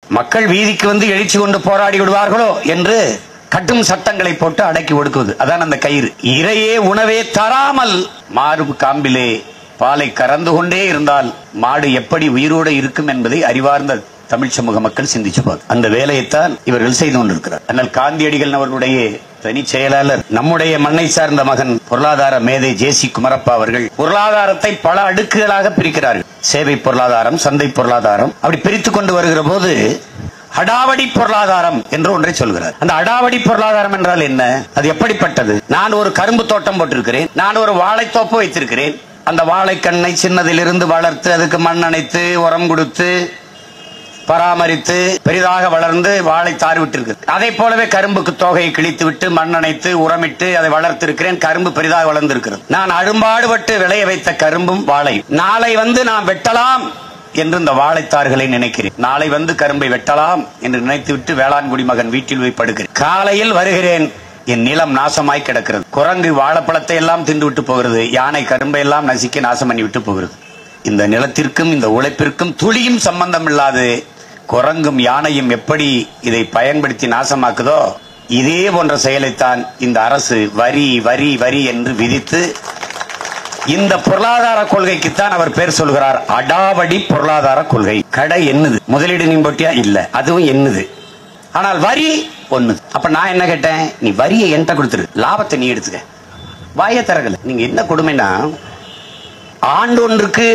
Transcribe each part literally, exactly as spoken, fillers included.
மக்கள் வீதிக்கு வந்து எழுச்சி கொண்டு போராடி விடுவார்களோ என்று கட்டும் சட்டங்களை போட்டு அடக்கி ஒடுக்குவது. அதான் அந்த கயிறு. இறையே உணவே தராமல் மார்பு காம்பிலே பாலை கறந்து கொண்டே இருந்தால் மாடு எப்படி உயிரோடு இருக்கும் என்பதை அறிவார்ந்த தமிழ் சமூக மக்கள் சிந்திச்சுப்பார். அந்த வேலையைத்தான் இவர்கள் செய்து கொண்டிருக்கிறார். ஆனால் காந்தியடிகள் அவர்களுடைய தனி செயலாளர், நம்முடைய மண்ணை சார்ந்த மகன் பொருளாதார மேதை ஜே சி குமரப்பா அவர்கள் பொருளாதாரத்தை பல அடுக்குகளாக பிரிக்கிறார்கள். சேவை பொருளாதாரம், சந்தை பொருளாதாரம், அப்படி பிரித்துக் கொண்டு வருகிற போது அடாவடி பொருளாதாரம் என்று ஒன்றை சொல்கிறார். அந்த அடாவடி பொருளாதாரம் என்றால் என்ன? அது எப்படிப்பட்டது? நான் ஒரு கரும்பு தோட்டம் போட்டிருக்கிறேன், நான் ஒரு வாழைத்தோப்பு வைத்திருக்கிறேன். அந்த வாழைக்கண்ணை சின்னதிலிருந்து வளர்த்து அதுக்கு மண் அணைத்து உரம் கொடுத்து பராமரித்து பெரிதாக வளர்ந்து வாழை தார் விட்டிருக்கு. அதை போலவே கரும்புக்கு தோகையை கிழித்து விட்டு மண் அணைத்து உரமிட்டு அதை வளர்த்திருக்கிறேன். கரும்பு பெரிதாக வளர்ந்திருக்கிறது. நான் அரும்பாடுபட்டு விளைய வைத்த கரும்பும் வாழை. நாளை வந்து நாம் வெட்டலாம் என்று இந்த வாழைத்தார்களை நினைக்கிறேன். நாளை வந்து கரும்பை வெட்டலாம் என்று நினைத்து விட்டு வேளாண் குடிமகன் வீட்டில் போய் படுக்கிறேன். காலையில் வருகிறேன், என் நிலம் நாசமாய் கிடக்கிறது. குரங்கு வாழைப்பழத்தை எல்லாம் தின்று விட்டு போகிறது, யானை கரும்பை எல்லாம் நசுக்கி நாசம் பண்ணி விட்டு போகிறது. இந்த நிலத்திற்கும் இந்த உழைப்பிற்கும் துளியும் சம்பந்தம் இல்லாது குரங்கும் யானையும் எப்படி இதை பயன்படுத்தி நாசமாக்குதோ இதே போன்ற செயலைத்தான் இந்த அரசு வரி வரி வரி என்று விதித்து இந்த பொருளாதார கொள்கைக்குத்தான் அவர் பேர் சொல்கிறார் அடாவடி பொருளாதார கொள்கை. கடை என்னது? முதலீடு நீ போட்டியா? இல்ல, அதுவும் என்னது. ஆனால் வரி ஒண்ணு. அப்ப நான் என்ன கேட்டேன்? நீ வரியை என்கிட்ட கொடுத்துரு, லாபத்தை நீ எடுத்துக்க. வாய தரகல. நீங்க என்ன கொடுமைனா, ஆண்டு ஒன்றுக்கு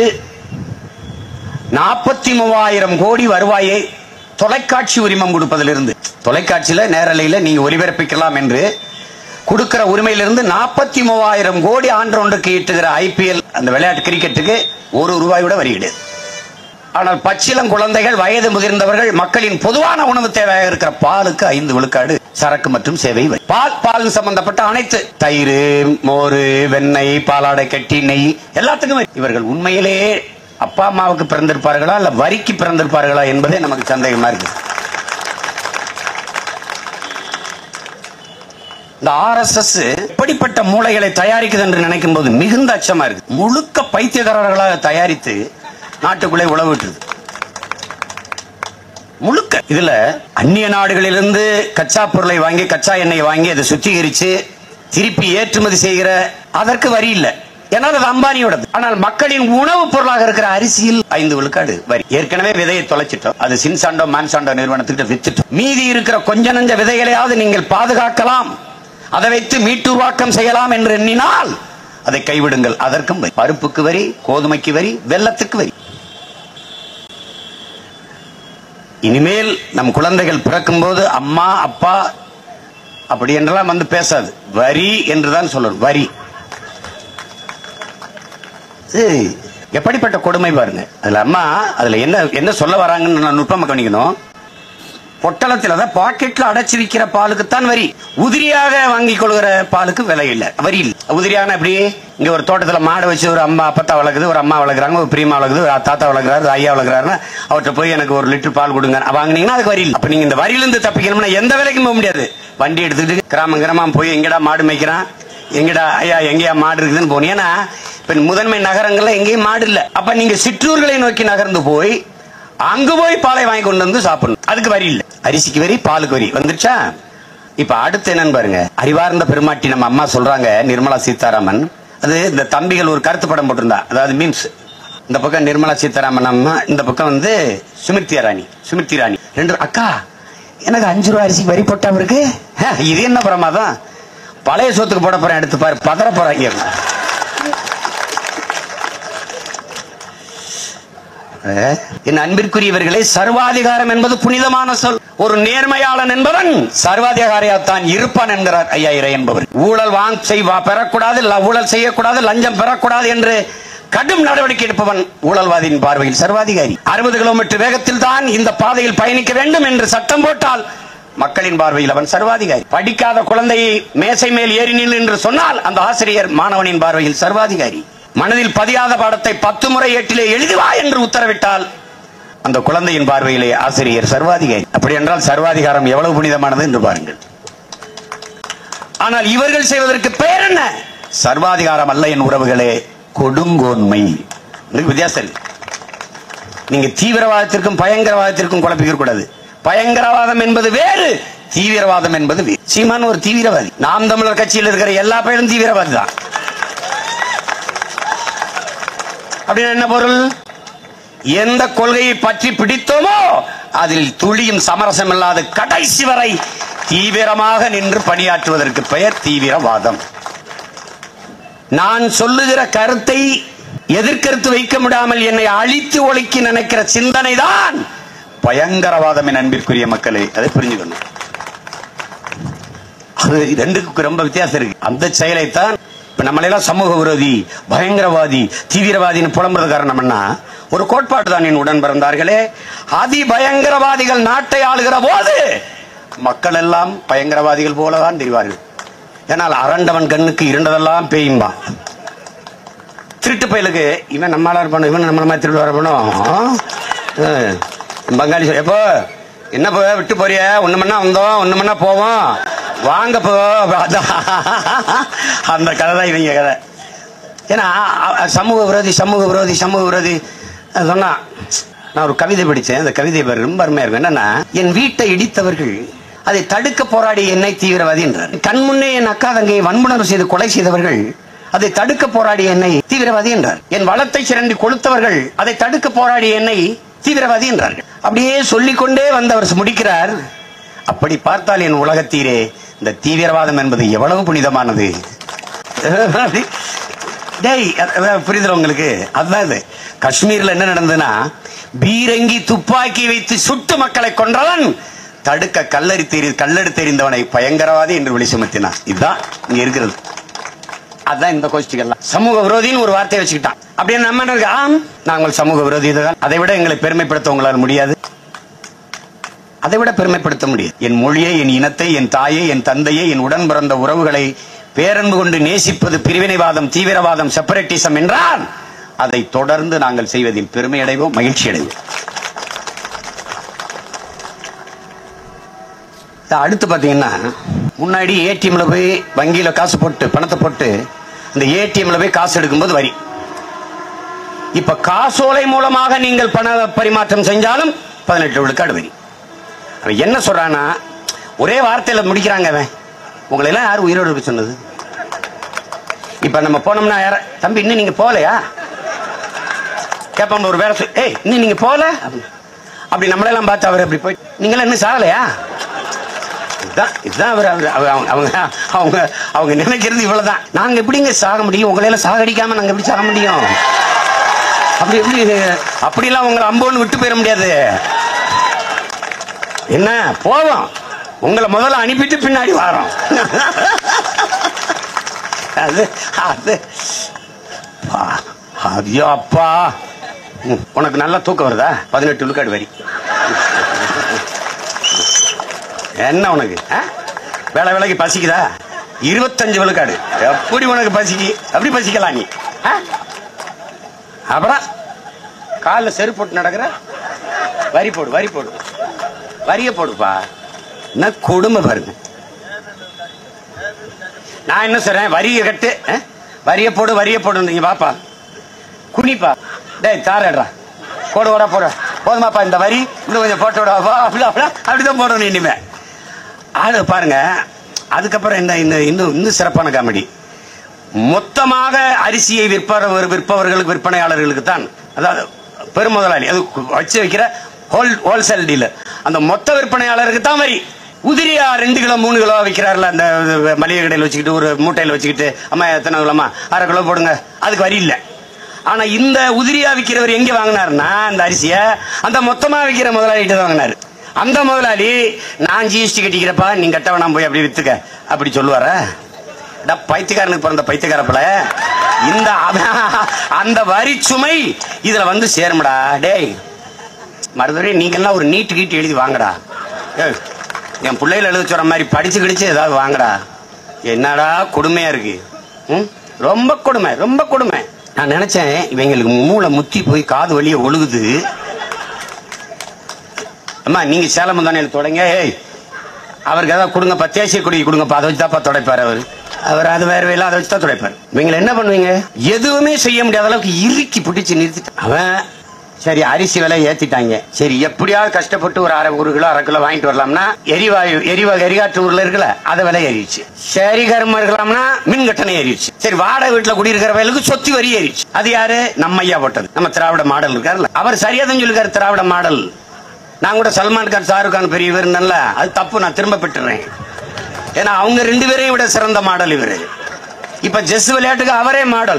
நாற்பத்தி மூவாயிரம் கோடி வருவாயை தொலைக்காட்சி உரிமம் கொடுப்பதிலிருந்து, தொலைக்காட்சியில நேரலையில நீங்க ஒளிபரப்பிக்கலாம் என்று கொடுக்கிற உரிமையிலிருந்து நாற்பத்தி மூவாயிரம் கோடி ஆண்டு ஒன்றுக்கு ஈட்டுகிற ஐபிஎல் அந்த விளையாட்டு கிரிக்கெட்டுக்கு ஒரு ரூபாய் கூட வரி கிடையாது. ஆனால் பச்சிளம் குழந்தைகள், வயது முதிர்ந்தவர்கள், மக்களின் பொதுவான உணவு தேவையாக இருக்கிற பாலுக்கு ஐந்து விழுக்காடு சரக்கு மற்றும் சேவை வரி. பால் பால் சம்பந்தப்பட்ட அனைத்து தயிர், மோர், வெண்ணெய், பாலாடை கட்டி, நெய் எல்லாத்துக்கும் இவர்கள் உண்மையிலேயே அப்பா அம்மாவுக்கு பிறந்திருப்பார்களா இல்ல வரிக்கு பிறந்திருப்பார்களா என்பதே நமக்கு சந்தேகமா இருக்கு. இந்த ஆர் எஸ் எஸ் எப்படிப்பட்ட மூளைகளை தயாரிக்குது என்று நினைக்கும் போது மிகுந்த அச்சமா இருக்கு. முழுக்க பைத்தியக்காரர்களாக தயாரித்து நாட்டுக்குள்ளே உழவிட்டுருது. முழுக்க இதுல அந்நிய நாடுகளிலிருந்து கச்சா பொருளை வாங்கி, கச்சா எண்ணெய் வாங்கி அதை சுத்திகரிச்சு திருப்பி ஏற்றுமதி செய்கிற அதற்கு வரி இல்லை, ஏன்னால் அது அம்பானியோடது. ஆனால் மக்களின் உணவு பொருளாக இருக்கிற அரிசியில் ஐந்து விழுக்காடு வரி. ஏற்கனவே விதையை தொலைச்சிட்டோம், அது சின்சாண்டோ மான்சாண்டோ நிறுவனத்துக்கு வித்துட்டோம். மீதி இருக்கிற கொஞ்ச நஞ்ச விதைகளையாவது நீங்கள் பாதுகாக்கலாம், அதை வைத்து மீட்டுருவாக்கம் செய்யலாம் என்று எண்ணினால் அதை கைவிடுங்கள். அதற்கும் வரி. பருப்புக்கு வரி, கோதுமைக்கு வரி, வெல்லத்துக்கு வரி. இனிமேல் நம் குழந்தைகள் பிறக்கும் போது அம்மா அப்பா அப்படி என்றெல்லாம் வந்து பேசாது, வரி என்றுதான் சொல்லணும். வரி எப்படிப்பட்ட கொடுமை பாருங்க. அதுல அம்மா அதுல என்ன என்ன சொல்ல வராங்கன்னு நுட்பமா கவனிக்கணும். பொட்டலத்தில் தான் பாக்கெட்ல அடைச்சி விற்கிற பாலுக்குத்தான் வரி. உதிரியாக வாங்கி கொள்கிற பாலுக்கு விலை இல்லை, வரி இல்லை. உதிரியான எப்படி இங்க ஒரு தோட்டத்துல மாடு வச்சு ஒரு அம்மா அப்பத்தா வளர்க்குது, ஒரு அம்மா வளர்க்குறாங்க, ஒரு பிரியமா வளர்க்குது, ஒரு தாத்தா வளர்க்குறாரு, ஐயா வளர்க்குறாருன்னா அவர்கிட்ட போய் எனக்கு ஒரு லிட்டர் பால் கொடுங்க வாங்கினீங்கன்னா அதுக்கு வரி இல்லை. அப்ப நீங்க இந்த வரியிலிருந்து தப்பிக்கணும்னா எந்த விலைக்கும் போக முடியாது. வண்டி எடுத்துக்கிட்டு கிராமம் கிராமம் போய் எங்கடா மாடு மேய்க்கிறான், எங்கடா ஐயா எங்கேயா மாடு இருக்குதுன்னு போனீங்கன்னா இப்ப முதன்மை நகரங்கள்ல எங்கேயும் மாடு இல்ல. அப்ப நீங்க சிற்றூர்களை நோக்கி நகர்ந்து போய் அங்கு போய் பாலை வாங்கி கொண்டு வந்து சாப்பிடணும், அதுக்கு வரி இல்ல. அரிசிக்கு வரி, பாலுக்கு வரி வந்துருச்சா? இப்ப அடுத்து என்னன்னு பாருங்க. அறிவார்ந்த பெருமாட்டி நம்ம அம்மா சொல்றாங்க, நிர்மலா சீதாராமன். அது இந்த தம்பிகள் ஒரு கருத்து படம் போட்டிருந்தா, அதாவது மீம்ஸ். இந்த பக்கம் நிர்மலா சீதாராமன் அம்மா, இந்த பக்கம் வந்து சுமிர்த்தி ராணி. சுமிர்த்தி ராணி ரெண்டு அக்கா, எனக்கு அஞ்சு ரூபாய் அரிசி வரி போட்டா இருக்கு, இது என்ன பிரமாதம், பழைய சொத்துக்கு போட போறேன், எடுத்து பாரு, பதற போறாங்க. என் அன்பிற்குரியவர்களே, சர்வாதிகாரம் என்பது புனிதமான சொல். ஒரு நேர்மையாளன் என்பவன் சர்வாதிகாரியாத்தான் இருப்பான் என்கிறார் ஐயா இறை என்பவர். ஊழல் வாங்க செய்வா பெறக்கூடாது, ஊழல் செய்யக்கூடாது, லஞ்சம் பெறக்கூடாது என்று கடும் நடவடிக்கை எடுப்பவன் ஊழல்வாதியின் பார்வையில் சர்வாதிகாரி. அறுபது கிலோமீட்டர் வேகத்தில் தான் இந்த பாதையில் பயணிக்க வேண்டும் என்று சட்டம் போட்டால் மக்களின் பார்வையில் அவன் சர்வாதிகாரி. படிக்காத குழந்தையை மேசை மேல் ஏறி நில் என்று சொன்னால் அந்த ஆசிரியர் மாணவனின் பார்வையில் சர்வாதிகாரி. மனதில் பதியாத பாடத்தை பத்து முறை ஏட்டிலே எழுதுவா என்று உத்தரவிட்டால் அந்த குழந்தையின் பார்வையிலே ஆசிரியர் சர்வாதிகாரி. அப்படி என்றால் சர்வாதிகாரம் எவ்வளவு புனிதமானது என்று பாருங்கள். ஆனால் இவர்கள் செய்வதற்கு பெயர் என்ன? சர்வாதிகாரம் அல்ல என் உறவுகளே, கொடுங்கோன்மை. வித்தியாசம். நீங்க தீவிரவாதத்திற்கும் பயங்கரவாதத்திற்கும் குழப்பிக்க கூடாது. பயங்கரவாதம் என்பது வேறு, தீவிரவாதம் என்பது வேறு. சீமான் ஒரு தீவிரவாதி. நாம் தமிழர் கட்சியில் இருக்கிற எல்லா பேரும் தீவிரவாதி தான். அப்படின்னா என்ன பொருள்? எந்த கொள்கையை பற்றி பிடித்தோமோ அதில் துளியும் சமரசம் இல்லாத கடைசி வரை தீவிரமாக நின்று பணியாற்றுவதற்கு பெயர் தீவிரவாதம். நான் சொல்லுகிற கருத்தை எதிர்கருத்து வைக்க முடியாமல் என்னை அழித்து ஒழிக்க நினைக்கிற சிந்தனை தான் பயங்கரவாதம். என் அன்பிற்குரிய மக்களே, அதை புரிஞ்சுக்கணும். அது ரெண்டுக்கு ரொம்ப வித்தியாசம் இருக்கு. அந்த செயலைத்தான் இப்ப நம்மளெல்லாம் சமூக விரோதி, பயங்கரவாதி, தீவிரவாதின்னு புலம்புறது காரணம் என்ன? ஒரு கோட்பாடு தான் என் உடன் பிறந்தார்களே. அதி பயங்கரவாதிகள் நாட்டை ஆளுகிற போது மக்கள் எல்லாம் பயங்கரவாதிகள் போலதான் தெரிவார்கள். ஏனால் அரண்டவன் கண்ணுக்கு இருண்டதெல்லாம் பேயும்பா. திருட்டு பயலுக்கு இவன் நம்மளா இருப்பானோ, இவன் நம்மள மாதிரி திருட்டு வரப்பணும். பங்காளி எப்போ என்ன போ விட்டு போறிய, ஒண்ணு மணி வந்தோம், ஒண்ணு மணி போவோம், வாங்க போ. அந்த கதை தான் இவங்க கதை. ஏன்னா சமூக விரோதி சமூக விரோதி சமூக விரோதி சொன்னா. நான் ஒரு கவிதை படிச்சேன். அந்த கவிதை ரொம்ப அருமையா இருக்கும். என்னன்னா, என் வீட்டை இடித்தவர்கள் அதை தடுக்க போராடி என்னை தீவிரவாதி என்றார். கண்முன்னே என் அக்கா தங்கையை வன்புணர்வு செய்து கொலை செய்தவர்கள் அதை தடுக்க போராடி என்னை தீவிரவாதி என்றார். என் வளத்தை சிறண்டி கொளுத்தவர்கள் அதை தடுக்க போராடி என்னை தீவிரவாதி என்றார்கள். அப்படியே சொல்லிக்கொண்டே வந்து முடிக்கிறார். அப்படி பார்த்தால் என் உலகத்தீரே, இந்த தீவிரவாதம் என்பது எவ்வளவு புனிதமானது. புரிதல் உங்களுக்கு? அதுதான் இது. காஷ்மீர்ல என்ன நடந்ததுன்னா, பீரங்கி துப்பாக்கி வைத்து சுட்டு மக்களை கொன்றவன் தடுக்க கல்லறி தெரி கல்லெடு தெரிந்தவனை பயங்கரவாதி என்று விழி சுமத்தினான். இதுதான் இங்க இருக்கிறது. அதுதான் இந்த கோஷ்டிகள் சமூக விரோதின்னு ஒரு வார்த்தையை வச்சுக்கிட்டான். அப்படின்னு நம்ம ஆம், நாங்கள் சமூக விரோதி தான். அதை விட எங்களை பெருமைப்படுத்த உங்களால் முடியாது. அதை விட பெருமைப்படுத்த முடியாது. என் மொழியை, என் இனத்தை, என் தாயை, என் தந்தையை, என் உடன் பிறந்த உறவுகளை பேரன்பு கொண்டு நேசிப்பது பிரிவினைவாதம், தீவிரவாதம், செப்பரேட்டிசம் என்றால் அதை தொடர்ந்து நாங்கள் செய்வதில் பெருமை அடைவோம், மகிழ்ச்சி அடைவோம். அடுத்து பாத்தீங்கன்னா, முன்னாடி ஏடிஎம்ல போய் வங்கியில காசு போட்டு பணத்தை போட்டு இந்த ஏடிஎம்ல போய் காசு எடுக்கும்போது வரி. இப்ப காசோலை மூலமாக நீங்கள் பண பரிமாற்றம் செஞ்சாலும் பதினெட்டு விழுக்காடு வரி. அவன் என்ன சொல்றானா, ஒரே வார்த்தையில முடிக்கிறாங்க. அவன் உங்களை எல்லாம் யாரும் உயிரோடு இருக்க சொன்னது? இப்ப நம்ம போனோம்னா, யார தம்பி இன்னும் நீங்க போகலையா கேட்பாங்க. ஒரு வேலை சொல்லி, ஏய் இன்னும் நீங்க போகல அப்படி நம்மளெல்லாம் பார்த்து அவர் அப்படி போய், நீங்களாம் இன்னும் சாகலையா? இதுதான் அவர் அவங்க அவங்க அவங்க நினைக்கிறது இவ்வளவுதான். நாங்க எப்படிங்க சாக முடியும்? உங்களை எல்லாம் சாகடிக்காம நாங்க எப்படி சாக முடியும்? அப்படி எப்படி அப்படிலாம் உங்களை அம்போன்னு விட்டு போயிட முடியாது. என்ன போவோம், உங்களை முதல்ல அனுப்பிட்டு பின்னாடி வரோம். அது அது ஐயோ அப்பா, உனக்கு நல்லா தூக்கம் வருதா? பதினெட்டு விழுக்காடு வரி. என்ன உனக்கு வேலை வேலைக்கு பசிக்குதா? இருபத்தஞ்சு விழுக்காடு. எப்படி உனக்கு பசிக்கு? அப்படி பசிக்கலாம் நீ. அப்புறம் காலில் செருப்பு போட்டு நடக்கிற, வரி போடு வரி போடு வரிய போடுப்பா. என்ன கொடுமை பாருங்க. நான் என்ன சொல்றேன், வரிய கட்டு, வரிய போடு வரிய போடு. நீங்க பாப்பா குனிப்பா, டேய் தாரடா, போடு ஓடா போட போதுமாப்பா, இந்த வரி இன்னும் கொஞ்சம் போட்டு விடா, அப்படிதான் போடணும் இனிமே. ஆளு பாருங்க. அதுக்கப்புறம் என்ன, இன்னும் இன்னும் சிறப்பான காமெடி. மொத்தமாக அரிசியை விற்பவர் விற்பவர்களுக்கு விற்பனையாளர்களுக்கு தான், அதாவது பெருமுதலாளி அது வச்சு வைக்கிற ஹோல்சேல் டீலர், அந்த மொத்த விற்பனையாளருக்கு தான் வரி. உதிரியா ரெண்டு கிலோ மூணு கிலோ விற்கிறாருல, அந்த மளிகை கடையில் வச்சுக்கிட்டு ஒரு மூட்டையில் வச்சுக்கிட்டு, அம்மா எத்தனை கிலோமா, அரை கிலோ போடுங்க, அதுக்கு வரி இல்லை. ஆனா இந்த உதிரியா விற்கிறவர் எங்க வாங்கினாருன்னா, அந்த அரிசிய அந்த மொத்தமா விற்கிற முதலாளிகிட்ட தான் வாங்கினாரு. அந்த முதலாளி, நான் ஜிஎஸ்டி கட்டிக்கிறப்பா, நீங்க கட்ட வேணாம் போய் அப்படி வித்துக்க அப்படி சொல்லுவார. பைத்தியக்காரனுக்கு பிறந்த பைத்தியக்காரப்பல, இந்த அந்த வரி சுமை இதுல வந்து சேரும்டா. டேய் மறுபடியும் நீங்க எல்லாம் ஒரு நீட்டு கீட்டு எழுதி வாங்கடா. என் பிள்ளைகள் எழுத சொல்ற மாதிரி படிச்சு கிடிச்சு ஏதாவது வாங்கடா. என்னடா கொடுமையா இருக்கு, ரொம்ப கொடுமை ரொம்ப கொடுமை. நான் நினைச்சேன் இவங்களுக்கு மூளை முத்தி போய் காது வழிய ஒழுகுது. அம்மா நீங்க சேலம் தானே தொடங்க, அவருக்கு ஏதாவது கொடுங்க, தேசிய கொடி கொடுங்கப்பா, அதை வச்சுதாப்பா துடைப்பாரு அவர். அவர் அது வேற வேலை, அதை வச்சுதான் துடைப்பாரு. இவங்களை என்ன பண்ணுவீங்க? எதுவுமே செய்ய முடியாத அளவுக்கு இறுக்கி பிடிச்சு நிறுத்திட்டு, அவன் சரி அரிசி விலை ஏத்திட்டாங்க. சரி எப்படியாவது கஷ்டப்பட்டு ஒரு அரை ஒரு கிலோ அரை கிலோ வாங்கிட்டு வரலாம்னா எரிவாயு எரிவாயு எரிகாற்று ஊர்ல இருக்குல்ல அதை விலை ஏறிடுச்சு. சரி கரும்பு இருக்கலாம்னா மின் கட்டணம் ஏறிடுச்சு. சரி வாடகை வீட்டுல குடியிருக்கிறவங்களுக்கு சொத்து வரி ஏறிடுச்சு. அது யாரு? நம்ம ஐயா போட்டது. நம்ம திராவிட மாடல் இருக்காருல்ல, அவர் சரியா தான் சொல்லிருக்காரு திராவிட மாடல். நான் கூட சல்மான் கான் ஷாருக் கான் பெரியவர் நல்ல அது தப்பு, நான் திரும்ப பெற்றுறேன். ஏன்னா அவங்க ரெண்டு பேரையும் விட சிறந்த மாடல் இவரு. இப்ப செஸ் விளையாட்டுக்கு அவரே மாடல்.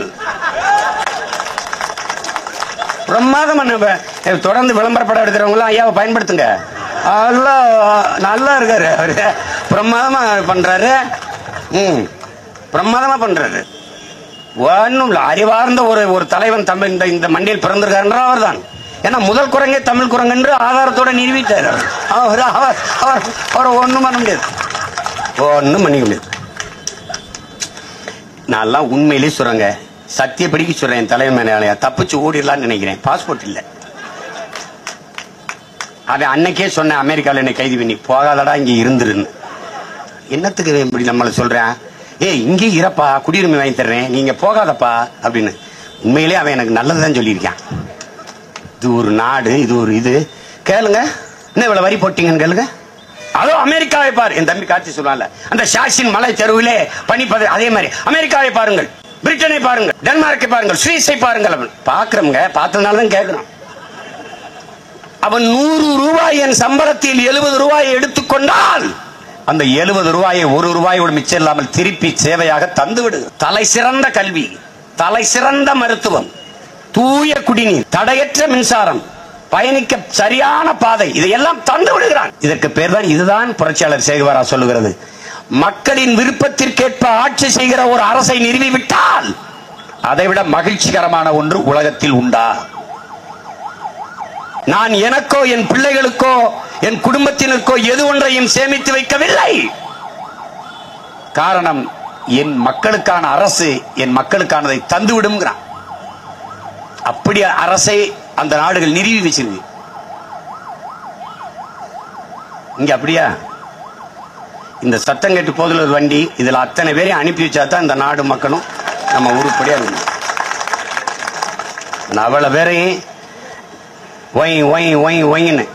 பிரமாதம். தொடர்ந்து விளம்பர படம் எடுக்கிறவங்களும் ஐயாவை பயன்படுத்துங்க. நல்லா இருக்காரு அவரு, பிரமாதமா பண்றாரு. ம் பிரமாதமா பண்றாரு. ஒன்னும் இல்ல, அறிவார்ந்த ஒரு ஒரு தலைவன் தமிழ் இந்த மண்ணில் பிறந்திருக்காருன்ற அவர் தான். ஏன்னா முதல் குரங்கே தமிழ் குரங்கு என்று ஆதாரத்தோட நிரூபித்தார். அவர் அவர் ஒண்ணும் பண்ண முடியாது, ஒன்னும் பண்ணிக்க முடியாது. நான் உண்மையிலேயே சொல்றேங்க, சத்தியப்படிக்கு சொல்றேன், தலைவன் மேல தப்பிச்சு ஓடிடலான்னு நினைக்கிறேன். பாஸ்போர்ட் இல்ல. அவன் அன்னைக்கே சொன்ன அமெரிக்காவில் என்னை கைது பண்ணி போகாதடா இங்க இருந்துருன்னு. என்னத்துக்கு இப்படி நம்மள சொல்றேன்? ஏ இங்கே இறப்பா, குடியுரிமை வாங்கி தர்றேன், நீங்க போகாதப்பா அப்படின்னு. உண்மையிலே அவன் எனக்கு நல்லதுதான் சொல்லியிருக்கான். இது ஒரு நாடு, இது ஒரு இது. கேளுங்க, என்ன இவ்வளவு வரி போட்டீங்கன்னு கேளுங்க. அதோ அமெரிக்காவை பாரு, என் தம்பி காட்சி சொல்லுவாங்க, அந்த ஷாஷின் மலை தெருவிலே பனிப்பது. அதே மாதிரி அமெரிக்காவை பாருங்கள், பிரிட்டனை பாருங்கள், டென்மார்க்கை பாருங்கள், சுவிஸை பாருங்கள். அவன் பாக்குறவங்க பார்த்ததுனாலதான் கேட்கிறான். அவன் நூறு ரூபாய் என் சம்பளத்தில் எழுபது ரூபாயை எடுத்துக்கொண்டால் அந்த எழுபது ரூபாயை ஒரு ரூபாயோடு மிச்சம் இல்லாமல் திருப்பி சேவையாக தந்து விடு. தலை சிறந்த கல்வி, தலை சிறந்த மருத்துவம், தூய குடிநீர், தடையற்ற மின்சாரம், பயணிக்க சரியான பாதை, இதையெல்லாம் தந்து விடுகிறான். இதற்கு பேர் தான், இதுதான் புரட்சியாளர் சேகுவாரா சொல்லுகிறது, மக்களின் விருப்பத்திற்கேற்ப ஆட்சி செய்கிற ஒரு அரசை நிறுவிவிட்டால் அதைவிட மகிழ்ச்சிகரமான ஒன்று உலகத்தில் உண்டா? நான் எனக்கோ என் பிள்ளைகளுக்கோ என் குடும்பத்தினருக்கோ எது ஒன்றையும் சேமித்து வைக்கவில்லை. காரணம், என் மக்களுக்கான அரசு என் மக்களுக்கானதை தந்துவிடுங்கிறான். அப்படி அரசை அந்த நாடுகள் நிறுவி வச்சிருக்கு. இங்க அப்படியா? இந்த சத்தம் கேட்டு போதில் ஒரு வண்டி, இதுல அத்தனை பேரையும் அனுப்பி வச்சா தான் இந்த நாடு மக்களும் நம்ம உருப்படியா இருக்கும். அவ்வளவு பேரையும் ஒய் ஒய் ஒய் ஒயின்னு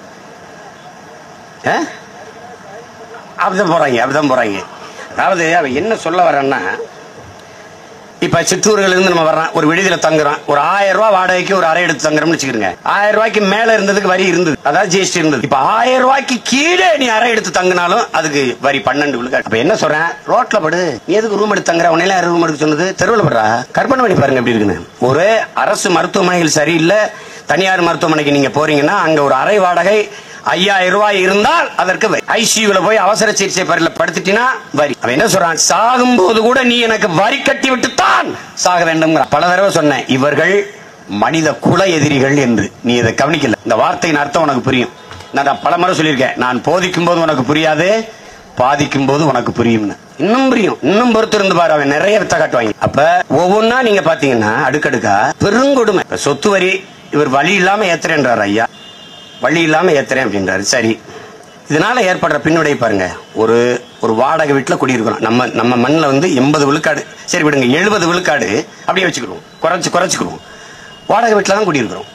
அப்படிதான் போறாங்க, அப்படிதான் போறாங்க. அதாவது அவன் என்ன சொல்ல வரேன்னா, இப்ப சித்தூர்கள் இருந்து நம்ம வர்றோம், ஒரு விடுதியில தங்குறோம், ஒரு ஆயிரம் ரூபாய் வாடகைக்கு ஒரு அறை எடுத்து தங்குறோம்னு வச்சுக்கிறேங்க. ஆயிரம் ரூபாய்க்கு மேல இருந்ததுக்கு வரி இருந்தது, அதாவது ஜிஎஸ்டி இருந்தது. இப்ப ஆயிரம் ரூபாய்க்கு கீழே நீ அறை எடுத்து தங்கினாலும் அதுக்கு வரி பன்னெண்டு விழுக்காடு. அப்ப என்ன சொல்றேன், ரோட்ல படு, நீ எதுக்கு ரூம் எடுத்து தங்குற, உன்னையில ரூம் எடுக்க சொன்னது, தெருவில் படுறா. கற்பனை பண்ணி பாருங்க எப்படி இருக்குன்னு. ஒரு அரசு மருத்துவமனைகள் சரியில்லை, தனியார் மருத்துவமனைக்கு நீங்க போறீங்கன்னா அங்க ஒரு அறை வாடகை ஐயாயிரம் ரூபாய் இருந்தால் அதற்கு ஐசியூல போய் அவசர சிகிச்சை பரில படுத்துட்டினா வரி. அவன் என்ன சொல்றான், சாகும் போது கூட நீ எனக்கு வரி கட்டி விட்டுத்தான் சாக வேண்டும். பல தடவை சொன்னேன், இவர்கள் மனித குல எதிரிகள் என்று. நீ இதை கவனிக்கல. இந்த வார்த்தையின் அர்த்தம் உனக்கு புரியும். நான் பல முறை சொல்லியிருக்கேன், நான் போதிக்கும் போது உனக்கு புரியாது, பாதிக்கும் போது உனக்கு புரியும். இன்னும் புரியும், இன்னும் பொறுத்து இருந்து பாரு. அவன் நிறைய வித்த காட்டுவாங்க. அப்ப ஒவ்வொன்னா நீங்க பாத்தீங்கன்னா அடுக்கடுக்கா பெருங்கொடுமை. சொத்து வரி இவர் வழி இல்லாம ஏத்துறேன்றார் ஐயா, வழி இல்லாம ஏத்துறேன் அப்படின்றாரு. சரி, இதனால ஏற்படுற பின்னுடைய பாருங்க. ஒரு ஒரு வாடகை வீட்டில் குடியிருக்கிறோம். நம்ம நம்ம மண்ணில் வந்து எண்பது விழுக்காடு, சரி விடுங்க எழுபது விழுக்காடு அப்படியே வச்சுக்கிறோம், குறைச்சு குறைச்சிக்கிறோம். வாடகை வீட்டில் தான் குடியிருக்கிறோம்.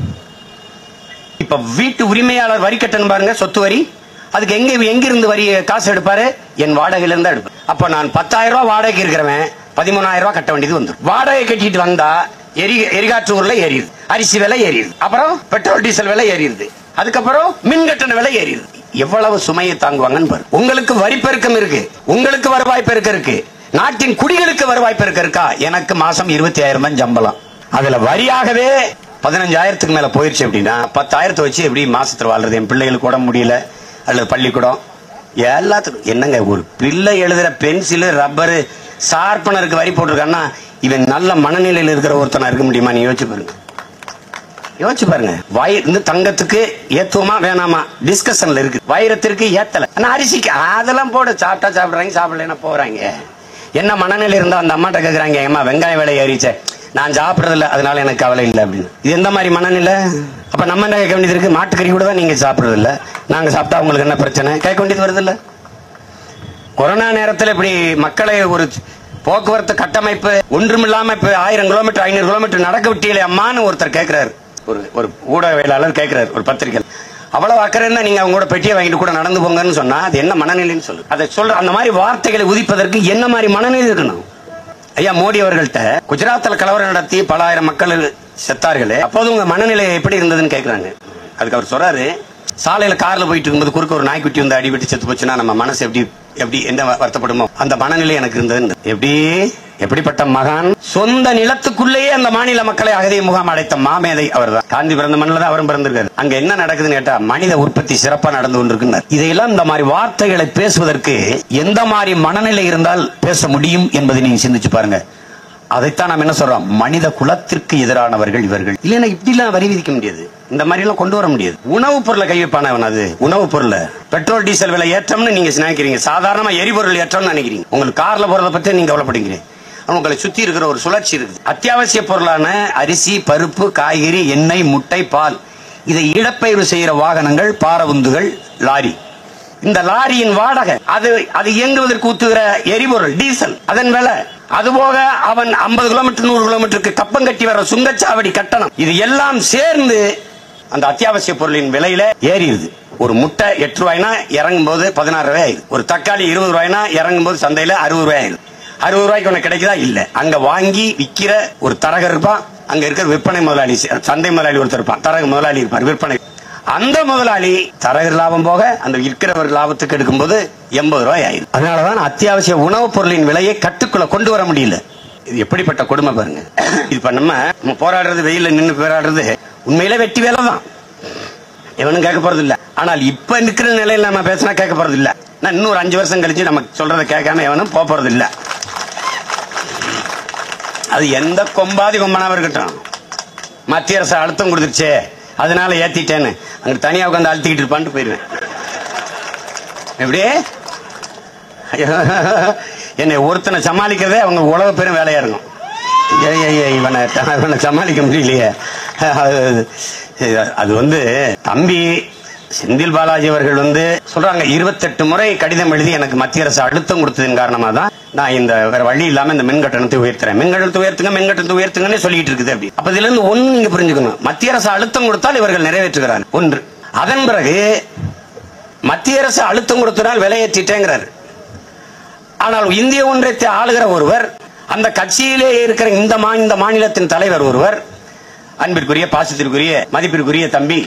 இப்ப வீட்டு உரிமையாளர் வரி கட்டணும் பாருங்க, சொத்து வரி. அதுக்கு எங்க எங்கிருந்து வரி காசு எடுப்பாரு, என் வாடகையில இருந்தா எடுப்பாரு. அப்ப நான் பத்தாயிரம் ரூபாய் வாடகைக்கு இருக்கிறவன் பதிமூணாயிரம் ரூபாய் கட்ட வேண்டியது வந்துடும். வாடகை கட்டிட்டு வந்தா எரி எரிகாற்று ஊர்ல ஏறிடுது, அரிசி விலை ஏறிடுது, அப்புறம் பெட்ரோல் டீசல் விலை ஏறிடுது, அதுக்கப்புறம் மின் கட்டண விலை ஏறிடுது. எவ்வளவு சுமையை தாங்குவாங்கன்னு பாரு. உங்களுக்கு வரி பெருக்கம் இருக்கு, உங்களுக்கு வருவாய் பெருக்கம் இருக்கு, நாட்டின் குடிகளுக்கு வருவாய் பெருக்கம் இருக்கா? எனக்கு மாசம் இருபத்தி ஆயிரம் தான் சம்பளம், அதுல வரியாகவே பதினஞ்சாயிரத்துக்கு மேல போயிருச்சு அப்படின்னா பத்தாயிரத்தை வச்சு எப்படி மாசத்துல வாழ்றது? என் பிள்ளைகளுக்கு கூட முடியல, அல்லது பள்ளிக்கூடம் எல்லாத்துக்கும். என்னங்க, ஒரு பிள்ளை எழுதுற பென்சிலு ரப்பரு ஷார்பனருக்கு வரி போட்டிருக்கான்னா இவன் நல்ல மனநிலையில் இருக்கிற ஒருத்தனா இருக்க முடியுமா? நீ யோசிச்சு பாருங்க, யோசிச்சு பாருங்க. வயிறு தங்கத்துக்கு ஏத்துவமா வேணாமா டிஸ்கஷன்ல இருக்கு, வைரத்திற்கு ஏத்தல, ஆனா அரிசிக்கு அதெல்லாம் போட சாப்பிட்டா சாப்பிடுறாங்க, சாப்பிடலன்னா போறாங்க. என்ன மனநிலை இருந்தா அந்த அம்மாட்ட கேக்குறாங்க, ஏமா வெங்காய விலை ஏறிச்சே, நான் சாப்பிடறது இல்லை அதனால எனக்கு கவலை இல்லை அப்படின்னு. இது எந்த மாதிரி மனநிலை? அப்ப நம்ம என்ன கேட்க வேண்டியது இருக்கு? மாட்டுக்கறி கூட தான் நீங்க சாப்பிடறது இல்லை, நாங்க சாப்பிட்டா உங்களுக்கு என்ன பிரச்சனை கேட்க வேண்டியது வருது இல்ல? கொரோனா நேரத்தில் இப்படி மக்களை ஒரு போக்குவரத்து கட்டமைப்பு ஒன்றுமில்லாம இப்ப ஆயிரம் கிலோமீட்டர் ஐநூறு கிலோமீட்டர் நடக்க விட்டியலே அம்மான்னு ஒருத்தர் கேட்கிறாரு. ஒரு ஒரு ஊடகவியலாளர் கேட்கிறார் ஒரு பத்திரிகை, அவ்வளவு அக்கறை இருந்தா நீங்க அவங்க கூட பெட்டியை வாங்கிட்டு கூட நடந்து போங்கன்னு சொன்னா அது என்ன மனநிலைன்னு சொல்லு. அதை சொல்ற அந்த மாதிரி வார்த்தைகளை உதிப்பதற்கு என்ன மாதிரி மனநிலை இருக்கணும்? ஐயா மோடி அவர்கள்ட்ட குஜராத்தில் கலவரம் நடத்தி பல ஆயிரம் மக்கள் செத்தார்களே, அப்போது உங்க மனநிலை எப்படி இருந்ததுன்னு கேட்கிறாங்க. அதுக்கு அவர் சொல்றாரு, சாலையில கார்ல போயிட்டு இருக்கும்போது குறுக்க ஒரு நாய்க்குட்டி வந்து அடிபட்டு செத்து போச்சுன்னா நம்ம மனசு எப்படி எப்படி என்ன வருத்தப்படுமோ அந்த மனநிலை எனக்கு இருந்தது. எப்படி எப்படிப்பட்ட மகான், சொந்த நிலத்துக்குள்ளேயே அந்த மாநில மக்களை அகதிய முகாம் அடைத்த மாமேதை அவர் தான். காந்தி பிறந்த மண்ணில் தான் அவரும் பிறந்திருக்காரு. அங்க என்ன நடக்குதுன்னு கேட்டா மனித உற்பத்தி சிறப்பா நடந்து கொண்டிருக்கிறார். இதையெல்லாம் இந்த மாதிரி வார்த்தைகளை பேசுவதற்கு எந்த மாதிரி மனநிலை இருந்தால் பேச முடியும் என்பதை நீங்க சிந்திச்சு பாருங்க. அதைத்தான் நாம் என்ன சொல்றோம், மனித குலத்திற்கு எதிரானவர்கள் இவர்கள். இல்லைன்னா இப்படி எல்லாம் வரி விதிக்க முடியாது, இந்த மாதிரி எல்லாம் கொண்டு வர முடியாது. உணவுப் பொருளை கை வைப்பானவன், அது உணவுப் பொருள். பெட்ரோல் டீசல் விலை ஏற்றம்னு நீங்க நினைக்கிறீங்க, சாதாரணமா எரிபொருள் ஏற்றம்னு நினைக்கிறீங்க. உங்களுக்கு கார்ல போறதை பத்தி நீங்க கவலைப்படுகிறீங்க. உங்களை சுத்தி இருக்கிற ஒரு சுழற்சி இருக்குது. அத்தியாவசிய பொருளான அரிசி, பருப்பு, காய்கறி, எண்ணெய், முட்டை, பால், இதை இடப்பெயர்வு செய்யற வாகனங்கள், பாரவுந்துகள், லாரி. இந்த லாரியின் வாடகை, அது அது இயங்குவதற்கு ஊத்துகிற எரிபொருள் டீசல், அதன் விலை, அதுபோக அவன் ஐம்பது கிலோமீட்டர் நூறு கிலோமீட்டருக்கு கப்பம் கட்டி வர சுங்கச்சாவடி கட்டணம், இது எல்லாம் சேர்ந்து அந்த அத்தியாவசிய பொருளின் விலையில ஏறிடுது. ஒரு முட்டை எட்டு ரூபாய்னா இறங்கும் போது பதினாறு ரூபாய் ஆயிடுது. ஒரு தக்காளி இருபது ரூபாய்னா இறங்கும் போது சந்தையில அறுபது ரூபாய் ஆயிடுது. அறுபது ரூபாய்க்கு உனக்கு கிடைக்குதா? இல்ல. அங்க வாங்கி விக்கிற ஒரு தரகர் இருப்பான், அங்க இருக்கிற விற்பனை முதலாளி, சந்தை முதலாளி ஒருத்தர் இருப்பான், தரக முதலாளி இருப்பார், விற்பனை. அந்த முதலாளி தரகர் லாபம் போக அந்த விற்கிறவர் லாபத்துக்கு எடுக்கும் போது எண்பது ரூபாய் ஆயிடும். அதனாலதான் அத்தியாவசிய உணவுப் பொருளின் விலையை கட்டுக்குள்ள கொண்டு வர முடியல. இது எப்படிப்பட்ட கொடுமை பாருங்க. இப்ப நம்ம போராடுறது, வெயில நின்று போராடுறது உண்மையில வெட்டி வேலை தான், எவனும் கேட்க போறது இல்ல. ஆனால் இப்ப நிக்கிற நிலையில நம்ம பேசினா கேட்க போறது இல்ல. நான் இன்னொரு அஞ்சு வருஷம் கழிச்சு நம்ம சொல்றதை கேட்காம எவனும் போறது இல்ல. அது எந்த கொம்பாதி கொம்பனாவும் இருக்கட்டும், மத்திய அரசு அழுத்தம் கொடுத்துருச்சே அதனால ஏத்திட்டேன்னு அங்க தனியா உட்காந்து அழுத்திக்கிட்டு இருப்பான்னு போயிருவேன். எப்படி என்னை ஒருத்தனை சமாளிக்கிறதே அவங்க உலக பெரும் வேலையா இருக்கும். இவனை இவனை சமாளிக்க முடியலையே. அது வந்து தம்பி செந்தில் பாலாஜி அவர்கள் வந்து சொல்றாங்க, இருபத்தெட்டு முறை கடிதம் எழுதி எனக்கு மத்திய அரசு அழுத்தம் கொடுத்ததன் காரணமா தான் நான் இந்த வேற வழி இல்லாம இந்த மின் கட்டணத்தை உயர்த்துறேன், மின் கட்டணத்தை உயர்த்துங்க, மின் கட்டணத்தை உயர்த்துங்கன்னு சொல்லிட்டு இருக்குது. அப்படி அப்ப இதுல இருந்து ஒன்னு நீங்க புரிஞ்சுக்கணும், மத்திய அரசு அழுத்தம் கொடுத்தால் இவர்கள் நிறைவேற்றுகிறார் ஒன்று. அதன் பிறகு மத்திய அரசு அழுத்தம் கொடுத்ததால் விலையேற்றிட்டேங்கிறார். ஆனால் இந்திய ஒன்றியத்தை ஆளுகிற ஒருவர், அந்த கட்சியிலே இருக்கிற இந்த இந்த மாநிலத்தின் தலைவர் ஒருவர், அன்பிற்குரிய பாசத்திற்குரிய மதிப்பிற்குரிய தம்பி